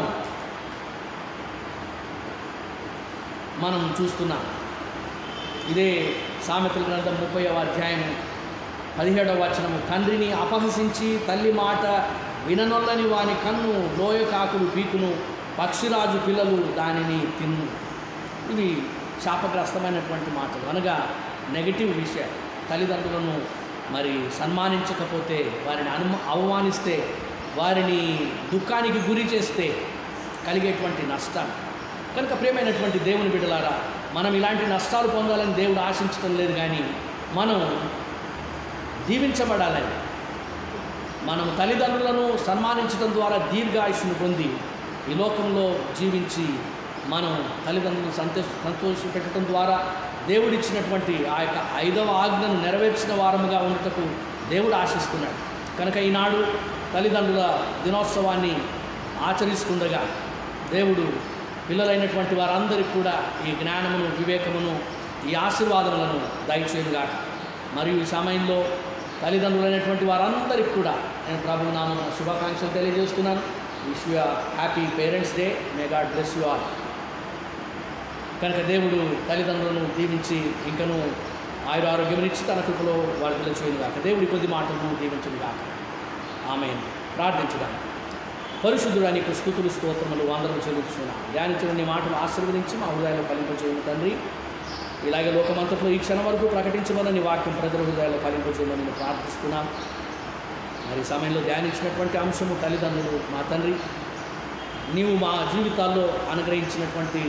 మనం చూస్తున్నాం. ఇదే సామెతల గ్రంథం ముప్పైవ అధ్యాయం పదిహేడవ వచనము, తండ్రిని అపహసించి తల్లి మాట విననొల్లని వాని కన్ను లోయ కాకులు పీకును, పక్షిరాజు పిల్లలు దానిని తిన్ను. ఇవి శాపగ్రస్తమైనటువంటి మాటలు, అనగా నెగటివ్ విషయాలు. తల్లిదండ్రులను మరి సన్మానించకపోతే, వారిని అను అవమానిస్తే, వారిని దుఃఖానికి గురి చేస్తే కలిగేటువంటి నష్టాలు. కనుక ప్రియమైనటువంటి దేవుని బిడ్డలారా, మనం ఇలాంటి నష్టాలు పొందాలని దేవుడు ఆశించడం లేదు, కానీ మనం దీవించబడాలని, మనం తల్లిదండ్రులను సన్మానించడం ద్వారా దీర్ఘాయుష్ను పొంది ఈ లోకంలో జీవించి మనం తల్లిదండ్రులను సంతోష సంతోష పెట్టడం ద్వారా దేవుడిచ్చినటువంటి ఆ యొక్క ఐదవ ఆజ్ఞను నెరవేర్చిన వారముగా ఉండటకు దేవుడు ఆశిస్తున్నాడు. కనుక ఈనాడు తల్లిదండ్రుల దినోత్సవాన్ని ఆచరిస్తుండగా దేవుడు పిల్లలైనటువంటి వారందరికీ కూడా ఈ జ్ఞానమును, వివేకమును, ఈ ఆశీర్వాదములను దయచేయుగాక. మరియు ఈ సమయంలో తల్లిదండ్రులైనటువంటి వారందరికీ కూడా నేను ప్రభు నామమున శుభాకాంక్షలు తెలియజేస్తున్నాను. Wish you happy parents day. May God bless you all. కనుక దేవుడు తల్లిదండ్రులను దీవించి ఇంకను ఆయుర ఆరోగ్యమునిచ్చి తన కృపలో వారి తెలియచేయుగాక. దేవుడి కొద్ది మాటలను దీవించుగాక. ఆమేన్. ప్రార్థించుదాం. పరిశుద్ధుడా, నీకు స్తుతులు స్తోత్రములు వందనము చెల్లించున్నాం. ధ్యానించిన నీ మాటలు ఆశీర్వదించి మా హృదయాల్లో ఫలింపచేయము తండ్రి. ఇలాగే లోకమంతట్లో ఈ క్షణం వరకు ప్రకటించమని నీ వాక్యం ప్రజల హృదయాల్లో ఫలింపచేయమని నేను ప్రార్థిస్తున్నాం. మరి ఈ సమయంలో ధ్యానించినటువంటి అంశము తల్లిదండ్రులు. మా తండ్రి, నీవు మా జీవితాల్లో అనుగ్రహించినటువంటి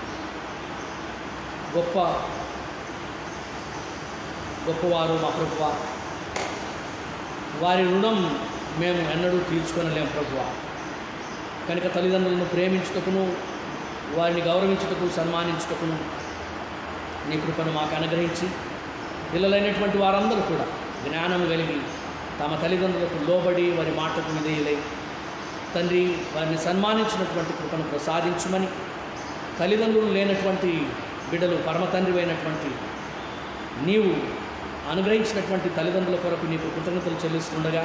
గొప్ప గొప్పవారు మా ప్రభువ. వారి రుణం మేము ఎన్నడూ తీర్చుకొనలేం ప్రభువ. కనుక తల్లిదండ్రులను ప్రేమించుటకును, వారిని గౌరవించుటకు, సన్మానించుటకును నీ కృపను మాకు అనుగ్రహించి, పిల్లలైనటువంటి వారందరూ కూడా జ్ఞానం కలిగి తమ తల్లిదండ్రులకు లోబడి వారి మాటకు విధేయులై తండ్రి వారిని సన్మానించినటువంటి కృపను ప్రసాదించమని, తల్లిదండ్రులు లేనటువంటి బిడ్డలు పరమ తండ్రి అయినటువంటి నీవు అనుగ్రహించినటువంటి తల్లిదండ్రుల కొరకు నీకు కృతజ్ఞతలు చెల్లిస్తుండగా,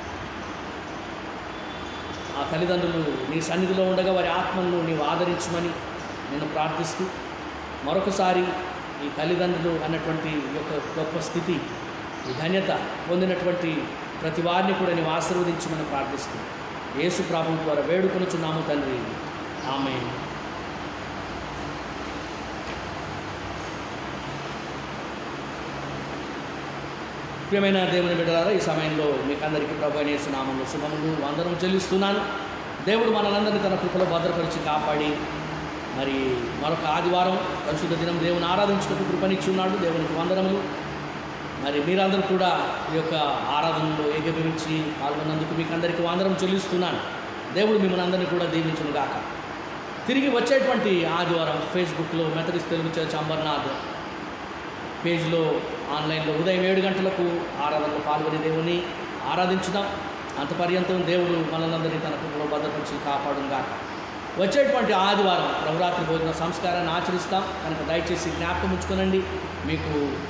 ఆ తల్లిదండ్రులు నీ సన్నిధిలో ఉండగా వారి ఆత్మలను నీవు ఆదరించమని నేను ప్రార్థిస్తూ, మరొకసారి ఈ తల్లిదండ్రులు అన్నటువంటి యొక్క గొప్ప స్థితి, ఈ ధన్యత పొందినటువంటి ప్రతి వారిని కూడా నీవు ఆశీర్వదించమని ప్రార్థిస్తూ యేసు ప్రభువు ద్వారా వేడుకొనుచున్నాము తండ్రి. ఆమేన్. ప్రియమైన దేవుని బిడ్డలారా, ఈ సమయంలో మీకు అందరికీ ప్రభు అయిన యేసు నామములో శుభములు వందనము చెల్లిస్తున్నాను. దేవుడు మనలందరినీ తన కృపలో భద్రపరిచి కాపాడి మరి మరొక ఆదివారం పరిశుద్ధ దినం దేవుని ఆరాధించుటకు కృపనిచ్చి ఉన్నాడు. దేవునికి వందనములు. మరి మీరందరూ కూడా ఈ యొక్క ఆరాధనలో ఏకీభవించి పాల్గొన్నందుకు మీకు అందరికీ వందనం చెల్లిస్తున్నాను. దేవుడు మిమ్మల్ని అందరినీ కూడా దీవించును గాక. తిరిగి వచ్చేటువంటి ఆదివారం ఫేస్బుక్లో మెథడిస్ట్ తెలుగు చర్చ్ అంబర్నాథ్ పేజ్లో ఆన్లైన్లో ఉదయం ఏడు గంటలకు ఆరాధనలో పాల్గొని దేవుని ఆరాధించుదాం. అంత పర్యంతం దేవుడు మనలందరినీ తన కృపలో భద్రపరిచి కాపాడును గాక. వచ్చేటువంటి ఆదివారం ప్రభురాత్రి భోజన సంస్కారాన్ని ఆచరిస్తాం. కనుక దయచేసి జ్ఞాపకం ఉంచుకోనండి. మీకు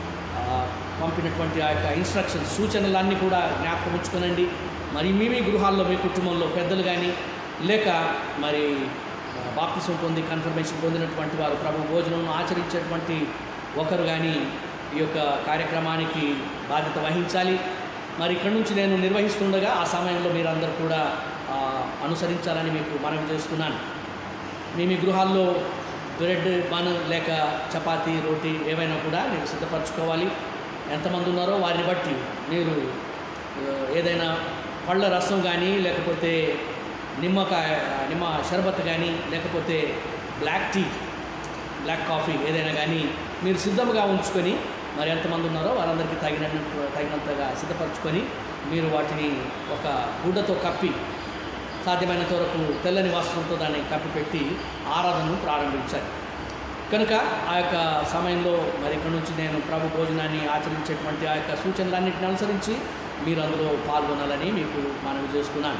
పంపినటువంటి ఆ యొక్క ఇన్స్ట్రక్షన్స్, సూచనలన్నీ కూడా జ్ఞాపకం ఉంచుకోనండి. మరి మీ మీ గృహాల్లో మీ కుటుంబంలో పెద్దలు కానీ లేక మరి బాప్తిసం పొంది కన్ఫర్మేషన్ పొందినటువంటి వారు ప్రభు భోజనం ఆచరించేటువంటి ఒకరు కానీ ఈ యొక్క కార్యక్రమానికి బాధ్యత వహించాలి. మరి ఇక్కడి నుంచి నేను నిర్వహిస్తుండగా ఆ సమయంలో మీరందరూ కూడా అనుసరించాలని మీకు మనవి చేస్తున్నాను. మీ మీ గృహాల్లో బ్రెడ్ బన్ లేక చపాతీ రోటీ ఏవైనా కూడా మీరు సిద్ధపరచుకోవాలి. ఎంతమంది ఉన్నారో వారిని బట్టి మీరు ఏదైనా పళ్ళ రసం కానీ లేకపోతే నిమ్మకాయ నిమ్మ షర్బత్ కానీ లేకపోతే బ్లాక్ టీ బ్లాక్ కాఫీ ఏదైనా కానీ మీరు సిద్ధంగా ఉంచుకొని మరి ఎంతమంది ఉన్నారో వారందరికీ తగినట్టు తగినంతగా సిద్ధపరచుకొని మీరు వాటిని ఒక గుడ్డతో కప్పి సాధ్యమైనంత వరకు తెల్లని వస్త్రంతో దాన్ని కప్పిపెట్టి ఆరాధనను ప్రారంభించాలి. కనుక ఆ యొక్క సమయంలో మరి ఇక్కడ నుంచి నేను ప్రభు భోజనాన్ని ఆచరించేటువంటి ఆ యొక్క సూచనలన్నింటిని అనుసరించి మీరు అందులో పాల్గొనాలని మీకు మనవి చేస్తున్నాను.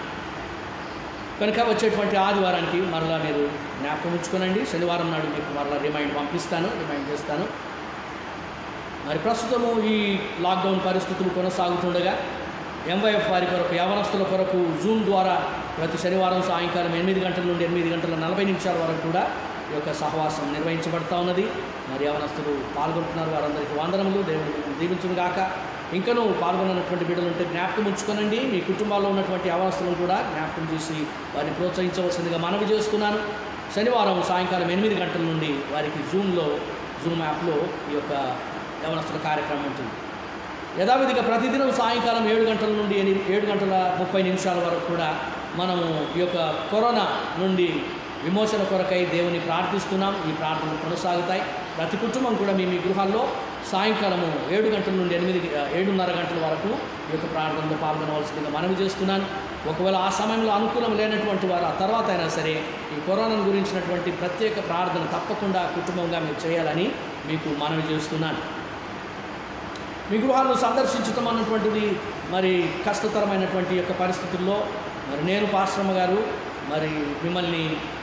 కనుక వచ్చేటువంటి ఆదివారానికి మరలా మీరు జ్ఞాపకం ఉంచుకోనండి. శనివారం నాడు మీకు మరలా రిమైండ్ పంపిస్తాను, రిమైండ్ చేస్తాను. మరి ప్రస్తుతము ఈ లాక్డౌన్ పరిస్థితులు కొనసాగుతుండగా ఎంవైఎఫ్ వారి కొరకు, యవనస్తుల కొరకు జూమ్ ద్వారా ప్రతి శనివారం సాయంకాలం ఎనిమిది గంటల నుండి ఎనిమిది గంటల నలభై నిమిషాల వరకు కూడా ఈ యొక్క సహవాసం నిర్వహించబడతా ఉన్నది. మరి యవనస్తులు పాల్గొంటున్నారు, వారందరికీ వందనములు. దేవుడు దీవించును గాక. ఇంకనూ పాల్గొన్నటువంటి బిడ్డలు ఉంటే జ్ఞాపకం ఉంచుకోనండి. మీ కుటుంబాల్లో ఉన్నటువంటి యవనస్తులను కూడా జ్ఞాపకం చేసి వారిని ప్రోత్సహించవలసిందిగా మనవి చేస్తున్నాను. శనివారం సాయంకాలం ఎనిమిది గంటల నుండి వారికి జూమ్లో జూమ్ యాప్లో ఈ యొక్క యవనస్తుల కార్యక్రమం ఉంటుంది. యథావిధిగా ప్రతిదినం సాయంకాలం ఏడు గంటల నుండి ఎనిమిది ఏడు గంటల ముప్పై నిమిషాల వరకు కూడా మనము ఈ యొక్క కరోనా నుండి విమోచన కొరకై దేవుని ప్రార్థిస్తున్నాం. ఈ ప్రార్థనలు కొనసాగుతాయి. ప్రతి కుటుంబం కూడా మీ మీ గృహాల్లో సాయంకాలము ఏడు గంటల నుండి ఎనిమిది ఏడున్నర గంటల వరకు ఈ యొక్క ప్రార్థనలో పాల్గొనవలసిందిగా మనవి చేస్తున్నాను. ఒకవేళ ఆ సమయంలో అనుకూలం లేనటువంటి వారు ఆ తర్వాత అయినా సరే ఈ కరోనా గురించినటువంటి ప్రత్యేక ప్రార్థన తప్పకుండా కుటుంబంగా మీరు చేయాలని మీకు మనవి చేస్తున్నాను. మీ గృహాలను సందర్శించటం అన్నటువంటిది మరి కష్టతరమైనటువంటి యొక్క పరిస్థితుల్లో మరి నేను పాస్టరమ్మ గారు మరి మిమ్మల్ని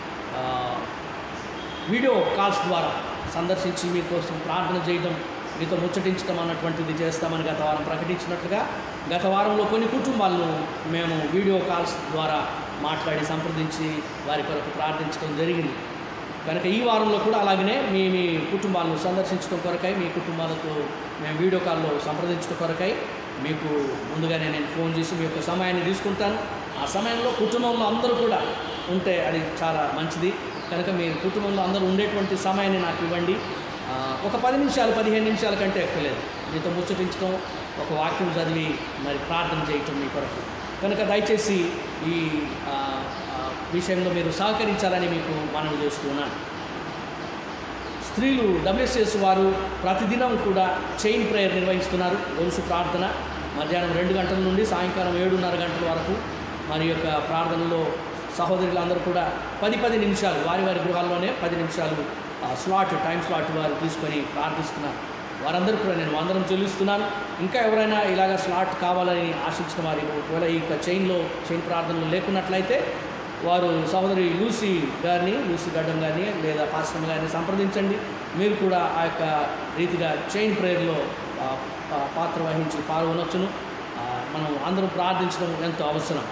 వీడియో కాల్స్ ద్వారా సందర్శించి మీకోసం ప్రార్థన చేయడం, మీతో ముచ్చటించడం అన్నటువంటిది చేస్తామని గత వారం ప్రకటించినట్లుగా గత వారంలో కొన్ని కుటుంబాలను మేము వీడియో కాల్స్ ద్వారా మాట్లాడి సంప్రదించి వారి కొరకు ప్రార్థించడం జరిగింది. కనుక ఈ వారంలో కూడా అలాగనే మీ మీ కుటుంబాలను సందర్శించడం కొరకై, మీ కుటుంబాలతో మేము వీడియో కాల్లో సంప్రదించడం కొరకై మీకు ముందుగానే నేను ఫోన్ చేసి మీ యొక్క సమయాన్ని తీసుకుంటాను. ఆ సమయంలో కుటుంబంలో అందరూ కూడా ఉంటే అది చాలా మంచిది. కనుక మీ కుటుంబంలో అందరూ ఉండేటువంటి సమయాన్ని నాకు ఇవ్వండి. ఒక పది నిమిషాలు పదిహేను నిమిషాల కంటే ఎక్కువలేదు. మీతో ముచ్చటించడం, ఒక వాక్యం చదివి మరి ప్రార్థన చేయటం మీ కొరకు. కనుక దయచేసి ఈ విషయంలో మీరు సహకరించాలని మీకు మనవి చేస్తున్నాను. స్త్రీలు డబ్ల్యూఎస్ఎస్ వారు ప్రతిదినం కూడా చైన్ ప్రేయర్ నిర్వహిస్తున్నారు. గొలుసు ప్రార్థన మధ్యాహ్నం రెండు గంటల నుండి సాయంకాలం ఏడున్నర గంటల వరకు మరి యొక్క ప్రార్థనలో సహోదరులందరూ కూడా పది పది నిమిషాలు వారి వారి గృహాల్లోనే పది నిమిషాలు స్లాట్ టైం స్లాట్ వారు తీసుకొని ప్రార్థిస్తున్నారు. వారందరూ కూడా నేను వందనం చెల్లిస్తున్నాను. ఇంకా ఎవరైనా ఇలాగ స్లాట్ కావాలని ఆశించిన వారి ఒకవేళ ఈ చైన్లో చైన్ ప్రార్థనలు లేకున్నట్లయితే వారు సహోదరి లూసీ గారిని లూసీ గడ్డం గారిని లేదా పాస్టర్ గారిని సంప్రదించండి. మీరు కూడా ఆ యొక్క రీతిగా చైన్ ప్రేయర్లో పాత్ర వహించి పాల్గొనొచ్చును. మనం అందరం ప్రార్థించడం ఎంతో అవసరం.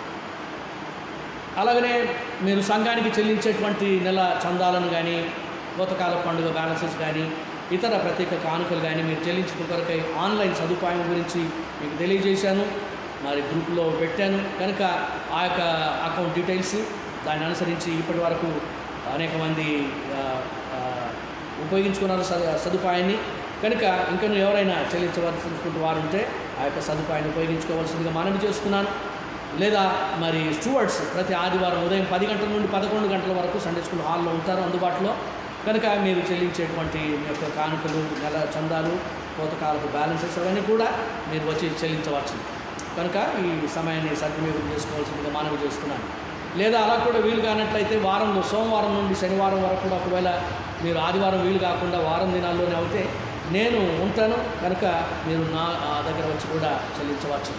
అలాగనే మీరు సంఘానికి చెల్లించేటువంటి నెల చందాలను కానీ, కోతకాల పండుగ బ్యాలెన్సెస్ కానీ, ఇతర ప్రత్యేక కానుకలు కానీ మీరు చెల్లించడం కొరకై ఆన్లైన్ సదుపాయం గురించి మీకు తెలియజేశాను. మరి గ్రూప్లో పెట్టాను. కనుక ఆ యొక్క అకౌంట్ డీటెయిల్స్ దాన్ని అనుసరించి ఇప్పటి వరకు అనేక మంది ఉపయోగించుకున్నారు సదుపాయాన్ని. కనుక ఇంకా ఎవరైనా చెల్లించవలసినటువంటి వారు ఉంటే ఆ యొక్క సదుపాయాన్ని ఉపయోగించుకోవాల్సిందిగా మనవి చేస్తున్నాను. లేదా మరి స్టూవర్డ్స్ ప్రతి ఆదివారం ఉదయం పది గంటల నుండి పదకొండు గంటల వరకు సండే స్కూల్ హాల్లో ఉంటారు అందుబాటులో. కనుక మీరు చెల్లించేటువంటి మీ యొక్క కానుకలు, నెల చందాలు, కోతకాలకు బ్యాలెన్సెస్ అవన్నీ కూడా మీరు వచ్చి చెల్లించవచ్చు. కనుక ఈ సమయాన్ని సద్వినియోగం చేసుకోవాల్సిందిగా మనవి చేస్తున్నాను. లేదా అలా కూడా వీలు కానట్లయితే వారంలో సోమవారం నుండి శనివారం వరకు కూడా ఒకవేళ మీరు ఆదివారం వీలు కాకుండా వారం దినాల్లోనే అవుతే నేను ఉంటాను. కనుక మీరు నా దగ్గర వచ్చి కూడా చెల్లించవచ్చు.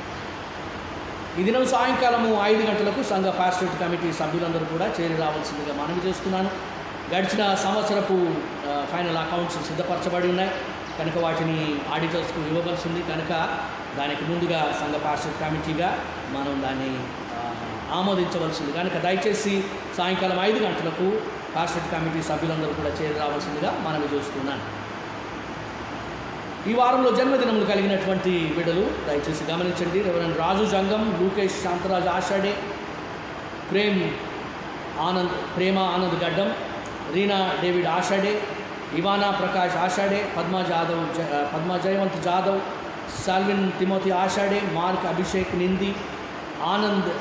ఈ దినం సాయంకాలము ఐదు గంటలకు సంఘ పాస్టరేట్ కమిటీ సభ్యులందరూ కూడా చేరి రావాల్సిందిగా మనవి చేస్తున్నాను. గడిచిన సంవత్సరపు ఫైనల్ అకౌంట్స్ సిద్ధపరచబడి ఉన్నాయి కనుక వాటిని ఆడిటర్స్కు ఇవ్వవలసి ఉంది. కనుక దానికి ముందుగా సంఘ పాస్టరేట్ కమిటీగా మనం దాన్ని ఆమోదించవలసింది. కనుక దయచేసి సాయంకాలం ఐదు గంటలకు పాస్టరేట్ కమిటీ సభ్యులందరూ కూడా చేరి రావాల్సిందిగా మనవి చేస్తున్నాను. ఈ వారంలో జన్మదినములు కలిగినటువంటి బిడ్డలు దయచేసి గమనించండి. Reverend Raju Jangam, Lukesh Shantaraju Ashade, Prem Anand Prema Anand Gaddam, Reena David Ashade, Ivana Prakash Ashade, Padma Jadhav Padma Jayavant Jadhav, Salvin Timothy Ashade, Mark Abhishek Nindi, Anand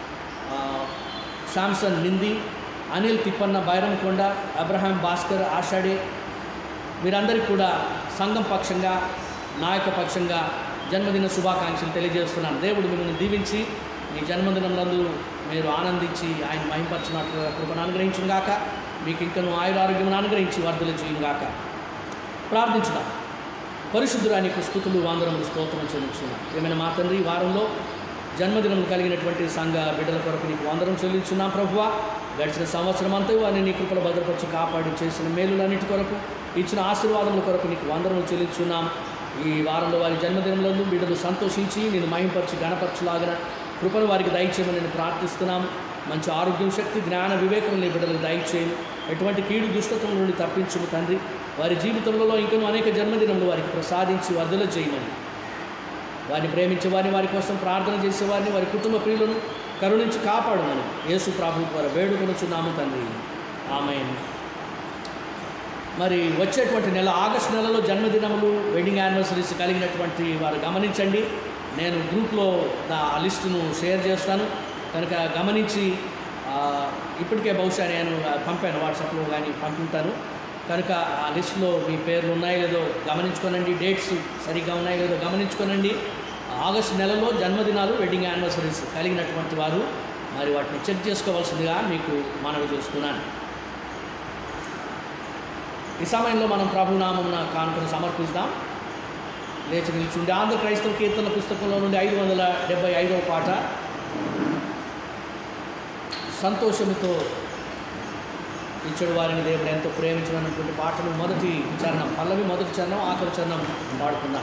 Samson Nindi, Anil Tippanna Bairamkonda, Abraham Bhaskar Ashade, వీరందరికీ కూడా సంఘం పక్షంగా నాయక పక్షంగా జన్మదిన శుభాకాంక్షలు తెలియజేస్తున్నాను. దేవుడు మిమ్మల్ని దీవించి మీ జన్మదినంలో మీరు ఆనందించి ఆయన మహింపరచినట్లుగా కృపను అనుగ్రహించును గాక. మీకు ఇంకను ఆయురారోగ్యం అనుగ్రహించి వర్ధలు చేయను గాక. ప్రార్థించుదాం. పరిశుద్ధురానికి స్థుతులు వందనములు స్తోత్రం చెల్లించున్నాం. ఏమైనా మా తండ్రి వారంలో జన్మదినం కలిగినటువంటి సంఘ బిడ్డల కొరకు నీకు వందనం చెల్లించున్నాం ప్రభువా. గడిచిన సంవత్సరం అంతా వారిని నీ కృపలో భద్రపరిచి కాపాడి చేసిన మేలులన్నిటి కొరకు ఇచ్చిన ఆశీర్వాదముల కొరకు నీకు వందనములు చెల్లించున్నాం. ఈ ఈ వారంలో వారి జన్మదినములందు బిడ్డలు సంతోషించి నేను మహింపరచి గణపరచులాగిన కృపను వారికి దయచేయమని నేను ప్రార్థిస్తున్నాము. మంచి ఆరోగ్యం, శక్తి, జ్ఞాన, వివేకం నీ బిడ్డలకు దయచేయము. ఎటువంటి కీడు దుష్టత్వం నుండి తప్పించుము తండ్రి. వారి జీవితంలో ఇంకనూ అనేక జన్మదినములు వారికి ప్రసాదించి వర్ధల చేయమని, వారిని ప్రేమించే వారిని, వారి కోసం ప్రార్థన చేసేవారిని, వారి కుటుంబ ప్రియులను కరుణించి కాపాడమని యేసు ప్రభువు వారు వేడుకొనుచున్నాము తండ్రి. ఆమేన్. మరి వచ్చేటువంటి నెల ఆగస్టు నెలలో జన్మదినములు, వెడ్డింగ్ యానివర్సరీస్ కలిగినటువంటి వారు గమనించండి. నేను గ్రూప్లో ఆ లిస్టును షేర్ చేస్తాను కనుక గమనించి, ఇప్పటికే బహుశా నేను పంపాను, వాట్సాప్లో కానీ పంపుతాను కనుక ఆ లిస్టులో మీ పేర్లు ఉన్నాయో లేదో గమనించుకోనండి. డేట్స్ సరిగ్గా ఉన్నాయో లేదో గమనించుకోనండి. ఆగస్టు నెలలో జన్మదినాలు, వెడ్డింగ్ యానివర్సరీస్ కలిగినటువంటి వారు మరి వాటిని చెక్ చేసుకోవాల్సిందిగా మీకు మనవి చేస్తున్నాను. ఈ సమయంలో మనం ప్రభునామమున కానుకను సమర్పిస్తాం. లేచి నిల్చుండి ఆంధ్ర క్రైస్తవ కీర్తన పుస్తకంలో నుండి ఐదు వందల డెబ్బై ఐదవ పాట సంతోషముతో ఇచ్చడు వారిని దేవుడు ఎంతో ప్రేమించినటువంటి పాటలు మొదటి చరణం, పల్లవి మొదటి చరణం, ఆఖరి చరణం పాడుకుందాం.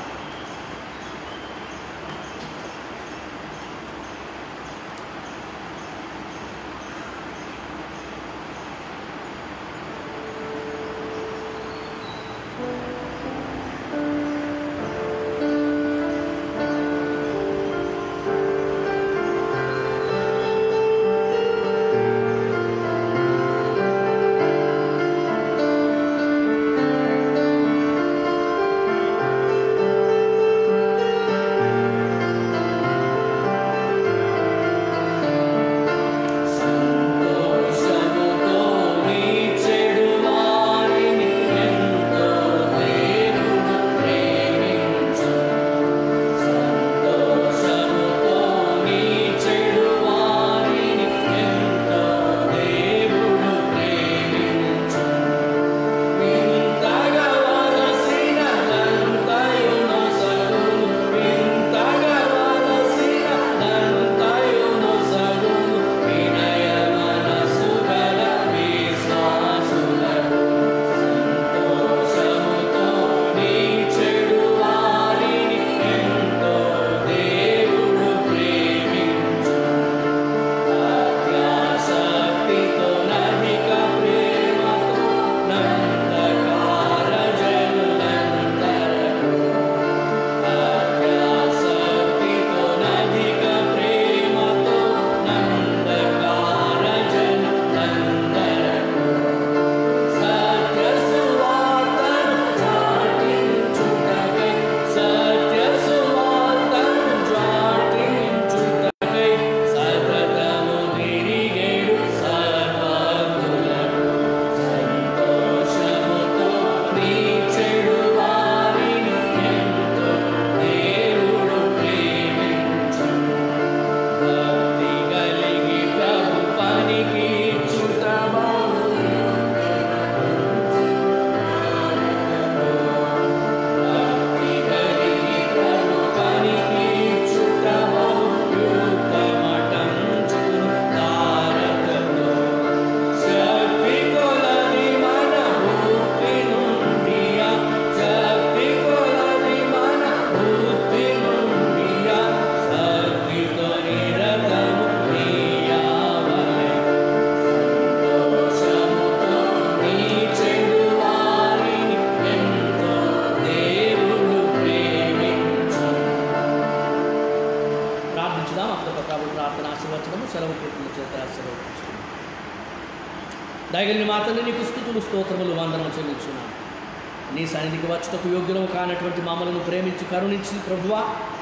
దయగలిగిన మాతని నీకు స్తుతులు, స్తోత్రములు, వందనము చెల్లించున్నాను. నీ సన్నిధికి వచ్చటకు యోగ్యులము కానటువంటి మమ్మలను ప్రేమించి కరుణించి ప్రభువా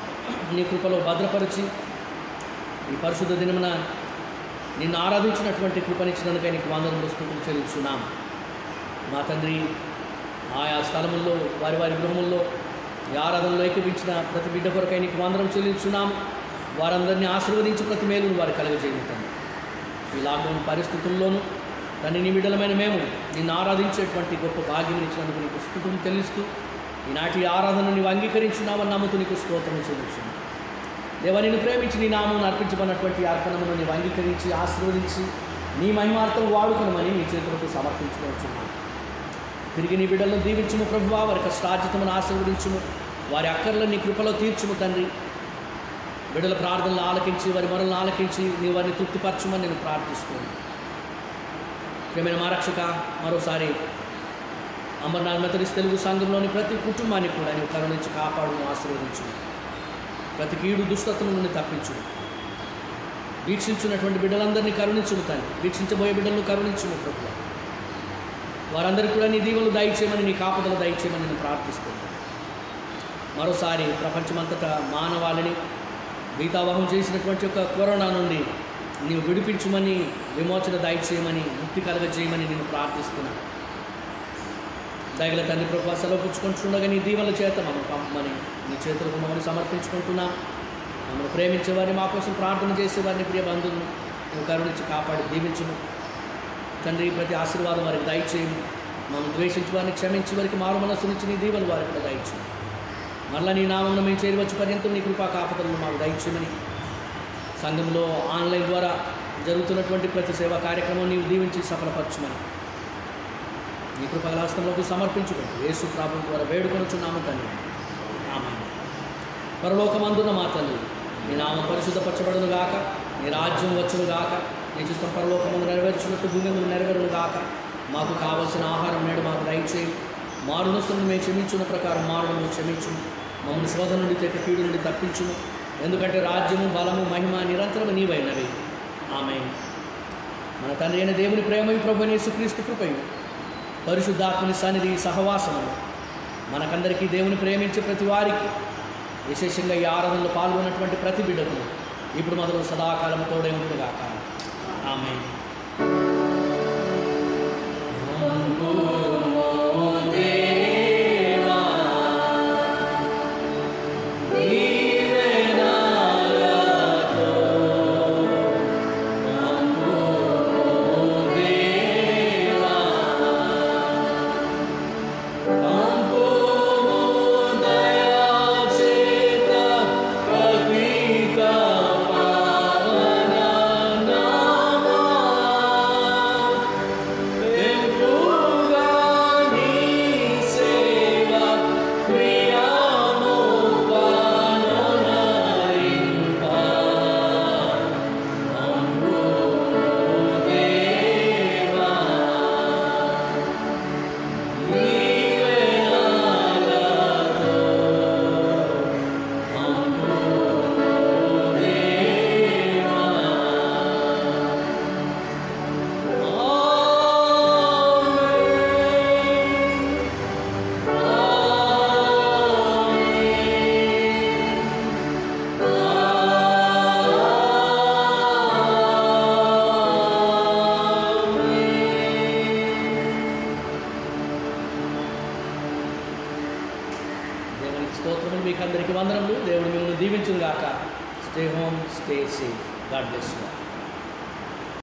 నీ కృపలో భద్రపరిచి ఈ పరిశుద్ధ దినమున నిన్ను ఆరాధించినటువంటి కృపనిచ్చినందుకై నీకు వందనములు, స్తుతులు చెల్లించున్నాము. మా తండ్రి, ఆయా స్థలముల్లో వారి వారి గృహముల్లో ఈ ఆరాధనలో ఏకీపించిన ప్రతి బిడ్డ కొరకై నీకు వందనం చెల్లించున్నాము. వారందరినీ ఆశీర్వదించి ప్రతి మేలును వారు కలుగజేయుతాను. ఈ లాక్డౌన్ పరిస్థితుల్లోనూ దాన్ని నీ బిడ్డలమైన మేము నిన్ను ఆరాధించేటువంటి గొప్ప భాగ్యం ఇచ్చినందుకు నీకు స్తుతులు చెల్లిస్తూ ఈనాటి ఆరాధన నీవు అంగీకరించున్నావని నమ్ముతూ నీకు స్తోత్రము చెల్లిస్తున్నాను. దేవా, నిన్ను ప్రేమించి నీ నామమును అర్పించబడినటువంటి అర్పణమును నీవు అంగీకరించి ఆశీర్వదించి నీ మహిమార్థం వాడుకునమని నీ చేతులకు సమర్పించుకోవచ్చున్నాను. తిరిగి నీ బిడ్డలను దీవించుము ప్రభువా, వారి కష్టార్జితమును ఆశీర్వదించుము. వారి అక్కర్లను నీ కృపలో తీర్చుము తండ్రి. బిడ్డల ప్రార్థనలు ఆలకించి వారి మొరలను ఆలకించి నీ వారిని తృప్తిపరచుమని నేను ప్రార్థిస్తున్నాను. ప్రియమైన మా రక్షక, మరోసారి అమర్నాథ్ మెథడిస్ట్ తెలుగు సంఘంలోని ప్రతి కుటుంబాన్ని కూడా నీవు కరుణించి కాపాడును, ఆశీర్వదించు. ప్రతి కీడు దుష్టత్వం నుండి తప్పించు. వీక్షించున్నటువంటి బిడ్డలందరినీ కరుణించుము తండ్రి. వీక్షించబోయే బిడ్డలను కరుణించుము ప్రభువా. వారందరికీ కూడా నీ దీవెనలు దయచేయమని, నీ కాపుదల దయచేయమని నేను ప్రార్థిస్తున్నాను. మరోసారి ప్రపంచమంతటా మానవాళిని భీతావహం చేసినటువంటి ఒక కరోనా నుండి నీవు విడిపించమని, విమోచన దయచేయమని, ముక్తి కలగజేయమని నేను ప్రార్థిస్తున్నాను. దయగల తండ్రి ప్రభువా, సెలవు పుచ్చుకుంటుండగా నీ దీవెనల చేత మమ్మల్ని పంపమని నీ చేతులకు మమ్మల్ని సమర్పించుకుంటున్నాం. మమ్మల్ని ప్రేమించేవారిని, మా కోసం ప్రార్థన చేసేవారిని, ప్రియ బంధువులను నువ్వు కరుణించి కాపాడి దీవించుము తండ్రి. ప్రతి ఆశీర్వాదం వారికి దయచేయము. మమ్మల్ని ద్వేషించి వారిని క్షమించి వారికి మారు మనస్సు నుంచి నీ దీవెనలు వారికి కూడా దయచేయము. మరలా నీ నామమున మేము చేరవచ్చు పర్యంతం నీ కృపా కాపుదలను మాకు దయచేయమని, సంఘంలో ఆన్లైన్ ద్వారా జరుగుతున్నటువంటి ప్రతి సేవా కార్యక్రమం నీవు దీవించి సఫలపరచుమని నీ కృపాలాస్తంలోకి సమర్పించుకుంటూ యేసు ప్రభువు ద్వారా వేడుకొనుచున్నాము తండ్రి. ఆమేన్. పరలోకమందున్న మా తల్లి, నీ నామం పరిశుద్ధపరచబడును గాక, నీ రాజ్యం వచ్చును గాక, నీ చిత్తం పరలోకమును నెరవేర్చినట్టు భూమి మీద నెరవేరును గాక. మాకు కావలసిన ఆహారం నేడు మాకు దయచేయి. మారునస్తులను మేము క్షమించున్న ప్రకారం మారును క్షమించుము. మమ్మల్ని శోధన నుండి తెక కీడు నుండి తప్పించుము. ఎందుకంటే రాజ్యము, బలము, మహిమ నిరంతరము నీవైనవి. ఆమేన్. మన తండ్రి అయిన దేవుని ప్రేమయు ప్రభువైన యేసుక్రీస్తు కృపయు పరిశుద్ధాత్మని సన్నిధి సహవాసము మనకందరికీ, దేవుని ప్రేమించే ప్రతి వారికి, విశేషంగా ఈ ఆరాధనలో పాల్గొన్నటువంటి ప్రతి బిడ్డకు ఇప్పుడు మొదలు సదాకాలము తోడే ఉంటుగాక. ఆమేన్. స్తోత్రములు మీకు అందరికీ వందనములు. దేవుడు మిమ్మల్ని దీవించును గాక. Stay home, stay safe. God bless you.